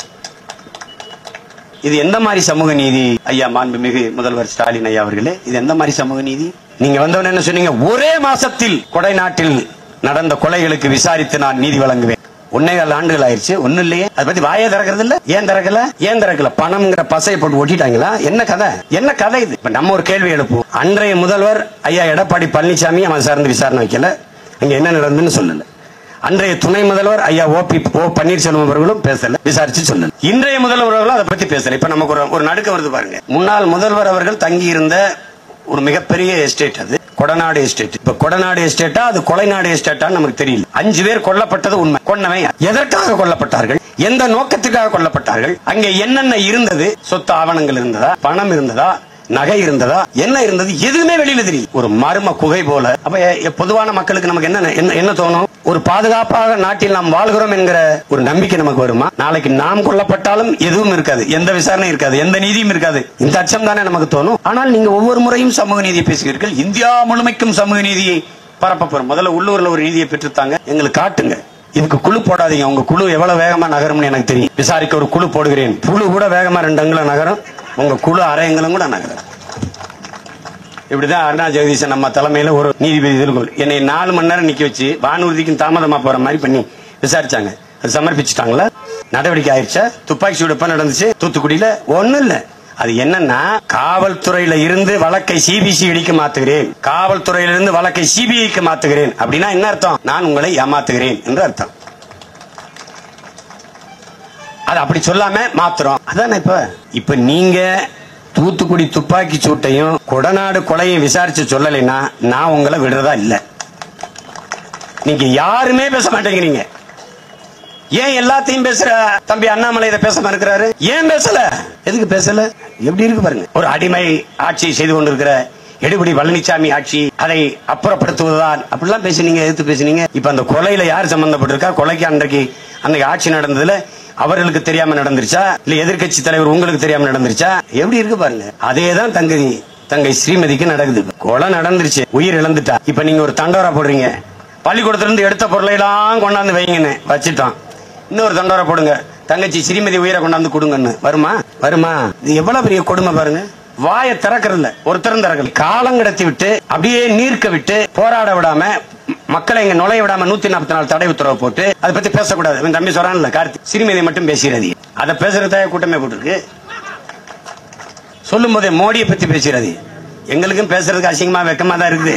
இது எந்த மாதிரி சமூக நீதி ஐயா? மாண்புமிகு முதல்வர் ஸ்டாலின் ஐயா அவர்களே, இது எந்த மாதிரி சமூக நீதி? நீங்க வந்தவன என்ன சொன்னீங்க? ஒரே மாசத்தில் கொடை நாட்டில் நடந்த கொலைகளுக்கு விசாரித்து நான் நீதி வழங்குவேன். ஒன்னே கால ஆண்டுகள் ஆயிடுச்சு, ஒண்ணு இல்லையே. அதை பத்தி வாயே திறக்கிறது இல்ல. ஏன் திறக்கல? ஏன் திறக்கல? பணம்ங்கிற பசையை போட்டு ஒட்டிட்டாங்களா? என்ன கதை? என்ன கதை இது? இப்ப நம்ம ஒரு கேள்வி எழுப்புவோம். அன்றைய முதல்வர் ஐயா எடப்பாடி பழனிசாமி அவன் சார்ந்து விசாரணை வைக்கல, அங்க என்ன நடந்ததுன்னு சொல்லல. அன்றைய துணை முதல்வர் ஐயா ஓ பி ஓ பன்னீர்செல்வம் அவர்களும் பேசல, விசாரிச்சு சொல்லல. இன்றைய முதல்வர்களும் அதை பத்தி பேசல. இப்ப நமக்கு ஒரு நடுக்க வருது பாருங்க. முன்னாள் முதல்வர் அவர்கள் தங்கி இருந்த ஒரு மிகப்பெரிய எஸ்டேட், அது கொடநாடு எஸ்டேட். இப்ப கொடநாடு எஸ்டேட்டா அது கொலைநாடு எஸ்டேட்டா நமக்கு தெரியல. அஞ்சு பேர் கொல்லப்பட்டது உண்மை. கொன்னவன் எதற்காக கொல்லப்பட்டார்கள்? எந்த நோக்கத்துக்காக கொல்லப்பட்டார்கள்? அங்கே என்னென்ன இருந்தது? சொத்து ஆவணங்கள் இருந்ததா? பணம் இருந்ததா? நகை இருந்ததா? என்ன இருந்தது? எதுவுமே வெளியில தெரியும். ஒரு மர்ம குகை போல. அப்ப பொதுவான மக்களுக்கு நமக்கு என்ன என்ன தோணும்? ஒரு பாதுகாப்பாக நாட்டில் நாம் வாழ்கிறோம் என்கிற ஒரு நம்பிக்கை நமக்கு வருமா? நாளைக்கு நாம் கொல்லப்பட்டாலும் எதுவும் இருக்காது, எந்த விசாரணையும் இருக்காது, எந்த நீதியும் இருக்காது. இந்த அச்சம் தானே நமக்கு தோணும். ஆனால் நீங்க ஒவ்வொரு முறையும் சமூக நீதியை பேசுகிறீர்கள். இந்தியா முழுமைக்கும் சமூக நீதியை பரப்ப போறோம். முதல்ல உள்ளூர்ல ஒரு நீதியை பெற்றுத்தாங்க, எங்களுக்கு காட்டுங்க. இதுக்கு குழு போடாதீங்க. உங்க குழு எவ்வளவு வேகமா நகரும்னு எனக்கு தெரியும். விசாரிக்க ஒரு குழு போடுகிறேன். குழு கூட வேகமா ரெண்டு அங்குலம் நகரும், உங்க குழு அரையங்களும் கூட நகரும். இப்படிதான் அருணா ஜெகதீசன் நம்ம தலைமையில ஒரு நீதிபதி எதிர்கொள் என்னை நாலு மணி நேரம் நிக்க வச்சு வானூர்திக்கும் தாமதமா போற மாதிரி பண்ணி விசாரிச்சாங்க. அது சமர்ப்பிச்சுட்டாங்களா? நடவடிக்கை ஆயிடுச்சா? துப்பாக்கி சூடு எப்ப நடந்துச்சு? தூத்துக்குடியில ஒண்ணும் இல்ல. அது என்னன்னா, காவல்துறையில இருந்து வழக்கை சிபிசிஐடிக்கு மாத்துகிறேன், காவல்துறையிலிருந்து வழக்கை சிபிஐக்கு மாத்துகிறேன். அப்படின்னா என்ன அர்த்தம்? நான் உங்களை ஏமாத்துகிறேன் என்று அர்த்தம். அது அப்படி சொல்லாம மாத்துறோம். அதானே இப்ப இப்ப நீங்க தூத்துக்குடி துப்பாக்கி சூட்டையும் கொடநாடு கொலையும் விசாரிச்சு சொல்லலைன்னா நான் உங்களை விடுறதா இல்ல. நீங்க யாருமே பேச மாட்டேங்கிறீங்க. ஏன் எல்லாத்தையும் பேசுற தம்பி அண்ணாமலை இதை பேச மறுக்கிறாரு? ஏன் பேசல? எதுக்கு பேசல? எப்படி இருக்கு பாருங்க. ஒரு அடிமை ஆட்சி செய்து கொண்டிருக்கிற எடப்பாடி பழனிசாமி ஆட்சி, அதை அப்புறப்படுத்துவதுதான் அப்படிலாம் பேசினீங்க, எதிர்த்து பேசினீங்க. இப்ப அந்த கொலையில யார் சம்பந்தப்பட்டிருக்கா? கொலைக்கு அன்றைக்கு அன்னைக்கு ஆட்சி நடந்ததுல அவர்களுக்கு தெரியாம நடந்துருச்சா? இல்ல எதிர்கட்சி தலைவர் உங்களுக்கு தெரியாம நடந்துருச்சா? எப்படி இருக்கு பாருங்க. அதேதான் தங்கை தங்கை ஸ்ரீமதிக்கு நடக்குது. கொலை நடந்துருச்சு, உயிர் இழந்துட்டா. இப்ப நீங்க ஒரு தண்டோரா போடுறீங்க, பள்ளிக்கூடத்துல இருந்து எடுத்த பொருளை எல்லாம் கொண்டாந்து வைங்கன்னு வச்சுட்டான். இன்னொரு தண்டோரா போடுங்க, தங்கச்சி ஸ்ரீமதி உயிரை கொண்டாந்து கொடுங்கன்னு. வருமா? வருமா? இது எவ்வளவு பெரிய கொடுமை பாருங்க. வாயை திறக்கறதுல ஒருத்தரும் திறக்கல. காலம் கடத்தி விட்டு அப்படியே நீர்க்க விட்டு போராட விடாம மக்களை இங்க நுழைய விடாம நூத்தி நாற்பத்தி நாலு தடை உத்தரவு போட்டு அதை பத்தி பேசக்கூடாது. தம்பி சொல்றான்ல கார்த்தி, சிறுமதியை மட்டும் பேசுறது. அதை பேசுறத கூட்டமே போட்டுருக்கு. சொல்லும் போதே மோடியை பத்தி பேசுறது. எங்களுக்கும் பேசுறதுக்கு அசிங்கமா வெக்கமா தான் இருக்குது.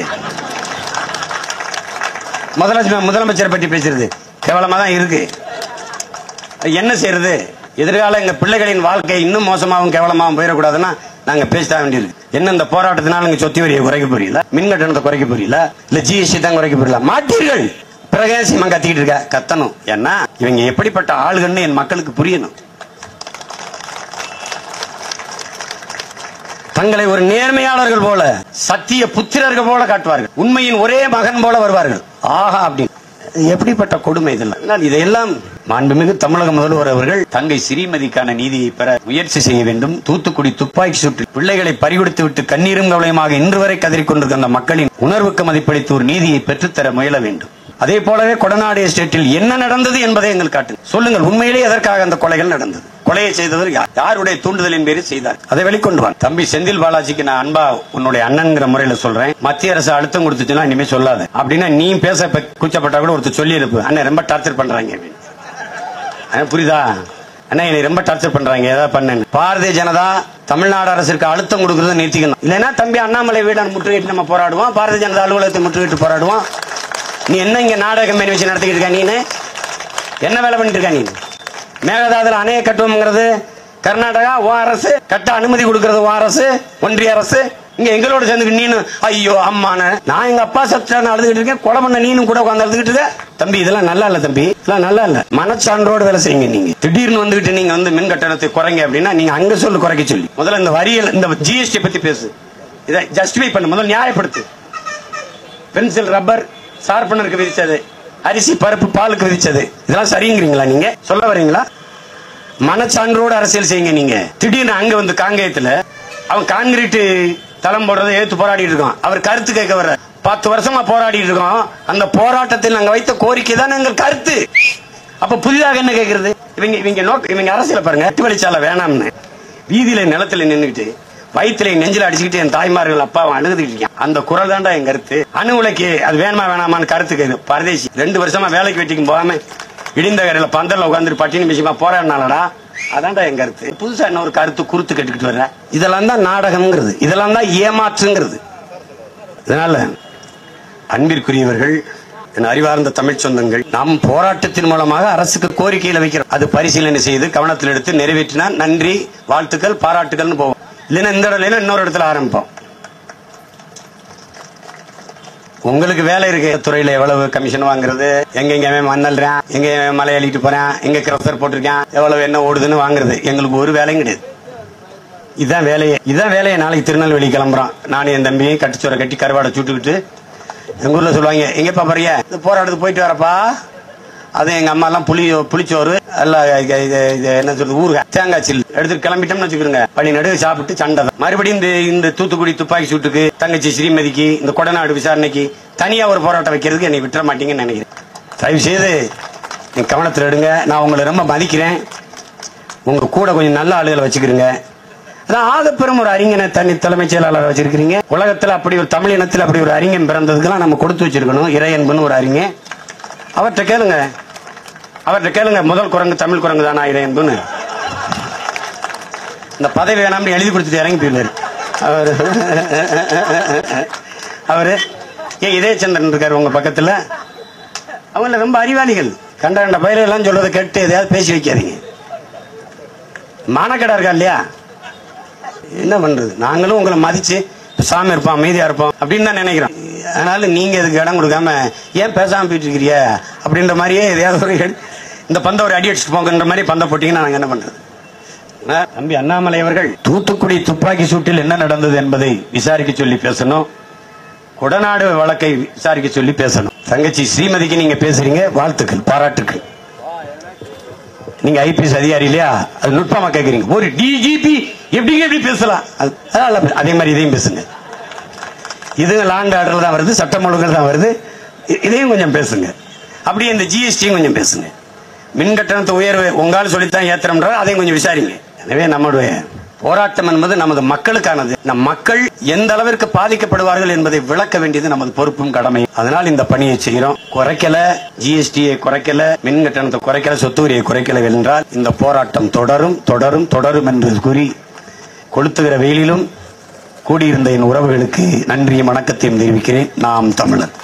முதலமைச்சர் முதலமைச்சரை பற்றி பேசுறது கேவலமா தான் இருக்கு. என்ன செய்யறது? எதிர்கால எங்க பிள்ளைகளின் வாழ்க்கை இன்னும் மோசமாகவும் கேவலமாகவும் போயிடக்கூடாதுன்னா நாங்க பேச வேண்டியிருக்கு. என்ன இந்த போராட்டத்தினால நீங்க சொத்து வரியை குறைக்க போறீங்களா? மின் கட்டணத்தை குறைக்க போறீங்களா? இல்ல ஜிஎஸ்டி தான் குறைக்க போறீங்களா? மாட்டீர்கள். பிரகாசியமா கத்திக்கிட்டு இருக்க கத்தணும். ஏன்னா இவங்க எப்படிப்பட்ட ஆளுகள்னு என் மக்களுக்கு புரியணும். தங்களை ஒரு நேர்மையாளர்கள் போல, சத்திய புத்திரர்கள் போல காட்டுவார்கள். உண்மையின் ஒரே மகன் போல வருவார்கள். ஆஹா அப்படின்னு எப்படிப்பட்ட கொடுமை இதெல்லாம். இதையெல்லாம் மாண்புமிகு தமிழக முதல்வர் அவர்கள் தங்கை ஸ்ரீமதிக்கான நீதியை பெற முயற்சி செய்ய வேண்டும். தூத்துக்குடி துப்பாக்கி சூட்டில் பிள்ளைகளை பறிகொடுத்து விட்டு கண்ணீரும் கவலையுமாக இன்று வரை கதறிக்கொண்டிருக்கின்ற மக்களின் உணர்வுக்கு மதிப்பளித்து ஒரு நீதியை பெற்றுத்தர முயல வேண்டும். அதே போலவே கொடநாடு எஸ்டேட்டில் என்ன நடந்தது என்பதை எங்கள் காட்டு சொல்லுங்கள். உண்மையிலேயே எதற்காக அந்த கொலைகள் நடந்தது? கொலையை செய்தவர் யாருடைய தூண்டுதலின் பேரில் செய்தார்? அதை வெளிக்கொண்டு வா. தம்பி செந்தில் பாலாஜிக்கு நான் அன்பா உன்னுடைய அண்ணன்ங்கிற முறையில சொல்றேன். மத்திய அரசு அழுத்தம் கொடுத்துச்சுன்னா இனிமே சொல்லாத அப்படின்னா நீ பேச கூச்சப்பட்டா கூட ஒருத்தர் சொல்லி இருப்பு. அண்ணன் ரொம்ப டார்ச்சர் பண்றாங்க. புரியுதா? அண்ணா என்னை ரொம்ப டார்ச்சர் பண்றாங்க, ஏதாவது பண்ணு. பாரதிய ஜனதா தமிழ்நாடு அரசுக்கு அழுத்தம் கொடுக்கறத நிறுத்திக்கணும். இல்லைன்னா தம்பி அண்ணாமலை வீடான முற்றுகையிட்டு நம்ம போராடுவோம். பாரதிய ஜனதா அலுவலகத்தை முற்றுகையிட்டு போராடுவோம். நீ என்ன இங்க நாடக கம்பெனி வச்சு நடத்திக்கிட்டு இருக்க? நீ என்ன வேலை பண்ணிட்டு இருக்க? நீ மேகதாதுல அணைய கட்டுவோம்ங்கிறது கர்நாடகா ஓ அரசு, கட்ட அனுமதி கொடுக்கறது ஓ அரசு, ஒன்றிய அரசு. இங்க எங்களோட சேர்ந்து நீனு ஐயோ அம்மான நான் எங்க அப்பா சத்தான அழுதுகிட்டு இருக்கேன். கொலை பண்ண நீனும் கூட உட்காந்து அழுதுகிட்டு இருக்க. தம்பி இதெல்லாம் நல்லா இல்ல தம்பி, இதெல்லாம் நல்லா இல்ல. மனச்சான்றோடு வேலை செய்யுங்க. நீங்க திடீர்னு வந்துகிட்டு நீங்க வந்து மின் கட்டணத்தை குறைங்க அப்படின்னா நீங்க அங்க சொல்லு குறைக்க சொல்லி. முதல்ல இந்த வரியல் இந்த ஜிஎஸ்டி பத்தி பேசு. இதை ஜஸ்டிஃபை பண்ணு. முதல்ல நியாயப்படுத்து. பென்சில் ரப்பர் சார்பனருக்கு விதிச்சது, அரிசி பருப்பு பாலுக்கு விதிச்சது, இதெல்லாம் சரிங்கிறீங்களா? நீங்க சொல்ல வரீங்களா? மனச்சான்றோடு அரசியல் செய்யுங்க. நீங்க திடீர்னு அங்க வந்து காங்கேயத்துல அவன் கான்கிரீட் தளம் போடுறதை ஏத்து போராடிட்டு இருக்கான். அவர் கருத்து கேட்க வர்ற பத்து வருஷமா போராடிட்டு இருக்கோம். அந்த போராட்டத்தில் நாங்க வைத்த கோரிக்கை தான் எங்கள் கருத்து. அப்ப புதிதாக என்ன கேட்கறது? இவங்க இவங்க நோக்க இவங்க அரசியல பாருங்க. எட்டு வழிச்சாலை வேணாம்னு வீதியில நிலத்துல நின்றுட்டு வயிற்றுல நெஞ்சில அடிச்சுக்கிட்டு என் தாய்மார்கள் அப்பா அழுதுகிட்டு இருக்கான். அந்த குரல் தான்டா என் கருத்து. அணு உலைக்கு அது வேணுமா வேணாமான்னு கருத்து கேது. பரதேசி ரெண்டு வருஷமா வேலைக்கு வெட்டிக்கும் போகாம இடிந்த கரையில பந்தல்ல உட்காந்துட்டு பட்டினி விஷயமா போராடினாலடா. அதான்டா என் கருத்து. புதுசா என்ன ஒரு கருத்து குறுத்து கட்டிக்கிட்டு வர்ற. இதெல்லாம் தான் நாடகம்ங்கிறது. இதெல்லாம் தான் ஏமாற்றுங்கிறது. இதனால அன்பிற்குரியவர்கள், என் அறிவார்ந்த தமிழ் சொந்தங்கள், நாம் போராட்டத்தின் மூலமாக அரசுக்கு கோரிக்கையில வைக்கிறோம். அது பரிசீலனை செய்து கவனத்தில் எடுத்து நிறைவேற்றினா நன்றி, வாழ்த்துக்கள், பாராட்டுகள்னு போவோம். இல்லைன்னா இந்த இடத்துல இன்னொரு இடத்துல ஆரம்பிப்போம். உங்களுக்கு வேலை இருக்கு. துறையில எவ்வளவு கமிஷன் வாங்குறது, எங்க எங்க மண்ணல்றான், எங்க மலை அள்ளிட்டு போறேன், எங்க கிரசர் போட்டிருக்கேன், எவ்வளவு என்ன ஓடுதுன்னு வாங்குறது. எங்களுக்கு ஒரு வேலையும் கிடையாது. இதுதான் வேலையே. இதுதான் வேலையை. நாளைக்கு திருநெல்வேலி கிளம்புறோம். நானும் என் தம்பியும் கட்டிச்சோரை கட்டி கருவாடை சுட்டுக்கிட்டு எங்க ஊர்ல சொல்லுவாங்க, எங்கப்பா போறிய? இந்த போராட்டத்துக்கு போயிட்டு வரப்பா. அது எங்க அம்மா எல்லாம் புளி புளிச்சோறு எல்லாம் என்ன சொல்றது ஊறுகாய் தேங்காய் சில் எடுத்துட்டு கிளம்பிட்டோம்னு வச்சுக்கிறோங்க. பழி நடுவு சாப்பிட்டு சண்டை. மறுபடியும் இந்த இந்த தூத்துக்குடி துப்பாக்கி சூட்டுக்கு, தங்கச்சி ஸ்ரீமதிக்கு, இந்த கொடநாடு விசாரணைக்கு தனியா ஒரு போராட்டம் வைக்கிறதுக்கு என்னை விட்டுற மாட்டீங்கன்னு நினைக்கிறேன். தயவு செய்து நீங்க கவனத்தில் எடுங்க. நான் உங்களை ரொம்ப மதிக்கிறேன். உங்க கூட கொஞ்சம் நல்ல ஆளுகளை வச்சுக்கிறீங்க. அதான் ஆகப்பெரும் ஒரு அறிஞனை தனி தலைமைச் செயலாளர் வச்சிருக்கீங்க. உலகத்தில் அப்படி ஒரு தமிழ் இனத்தில் அப்படி ஒரு அறிஞன் பிறந்ததுக்கெல்லாம் நம்ம கொடுத்து வச்சிருக்கணும். இறையன்புன்னு ஒரு அறிஞன். அவர்கிட்ட கேளுங்க, அவர்கிட்ட கேளுங்க. முதல் குரங்கு தமிழ் குரங்கு தானா இறையன்புன்னு? இந்த பதவி வேணாம்னு எழுதி கொடுத்துட்டு இறங்கி போயிருந்தாரு அவரு. அவரு ஏன் இதயச்சந்திரன் இருக்காரு உங்க பக்கத்துல. அவங்க ரொம்ப அறிவாளிகள். கண்ட கண்ட பயில எல்லாம் சொல்றதை கேட்டு எதையாவது பேசி வைக்காதீங்க. மானக்கடா இருக்கா இல்லையா? என்ன பண்றது? நாங்களும் உங்களை மதிச்சு சாமி இருப்போம், அமைதியா இருப்போம் அப்படின்னு தான் நினைக்கிறோம். அதனால நீங்க இதுக்கு இடம் கொடுக்காம ஏன் பேசாம போயிட்டு இருக்கிறிய அப்படின்ற மாதிரியே எதையாவது ஒரு இந்த பந்த ஒரு அடி அடிச்சுட்டு போங்கன்ற மாதிரி பந்த போட்டீங்கன்னா நாங்க என்ன பண்றது? தம்பி அண்ணாமலை அவர்கள் தூத்துக்குடி துப்பாக்கி சூட்டில் என்ன நடந்தது என்பதை விசாரிக்க சொல்லி பேசணும். கொடநாடு வழக்கை விசாரிக்க சொல்லி பேசணும். தங்கச்சி ஸ்ரீமதிக்கு நீங்க பேசுறீங்க, வாழ்த்துக்கள், பாராட்டுக்கள். நீங்க ஐபிஎஸ் அதிகாரி இல்லையா? அது நுட்பமா கேட்கறீங்க. ஒரு டிஜிபி எப்படிங்க எப்படி பேசலாம்? அதே மாதிரி இதையும் பேசுங்க. இது லாண்ட் ஆர்டர் தான் வருது, சட்டம் ஒழுங்கு தான் வருது. இதையும் கொஞ்சம் பேசுங்க. அப்படியே இந்த ஜிஎஸ்டியும் கொஞ்சம் பேசுங்க. மின் கட்டணத்தை உயர்வு உங்களால் சொல்லித்தான் ஏத்துறோம்ன்ற அதையும் கொஞ்சம் விசாரிங்க. எனவே நம்மளுடைய போராட்டம் என்பது நமது மக்களுக்கானது. நம் மக்கள் எந்த அளவிற்கு பாதிக்கப்படுவார்கள் என்பதை விளக்க வேண்டியது நமது பொறுப்பும் கடமை. அதனால் இந்த பணியை செய்கிறோம். குறைக்கல, ஜிஎஸ்டியை குறைக்கல, மின் கட்டணத்தை குறைக்கல, சொத்து வரியை குறைக்கல என்றால் இந்த போராட்டம் தொடரும் தொடரும் தொடரும் என்று கூறி கொளுத்துகிற வெயிலிலும் கூடியிருந்த என் உறவுகளுக்கு நன்றியும் வணக்கத்தையும் தெரிவிக்கிறேன். நாம் தமிழர்.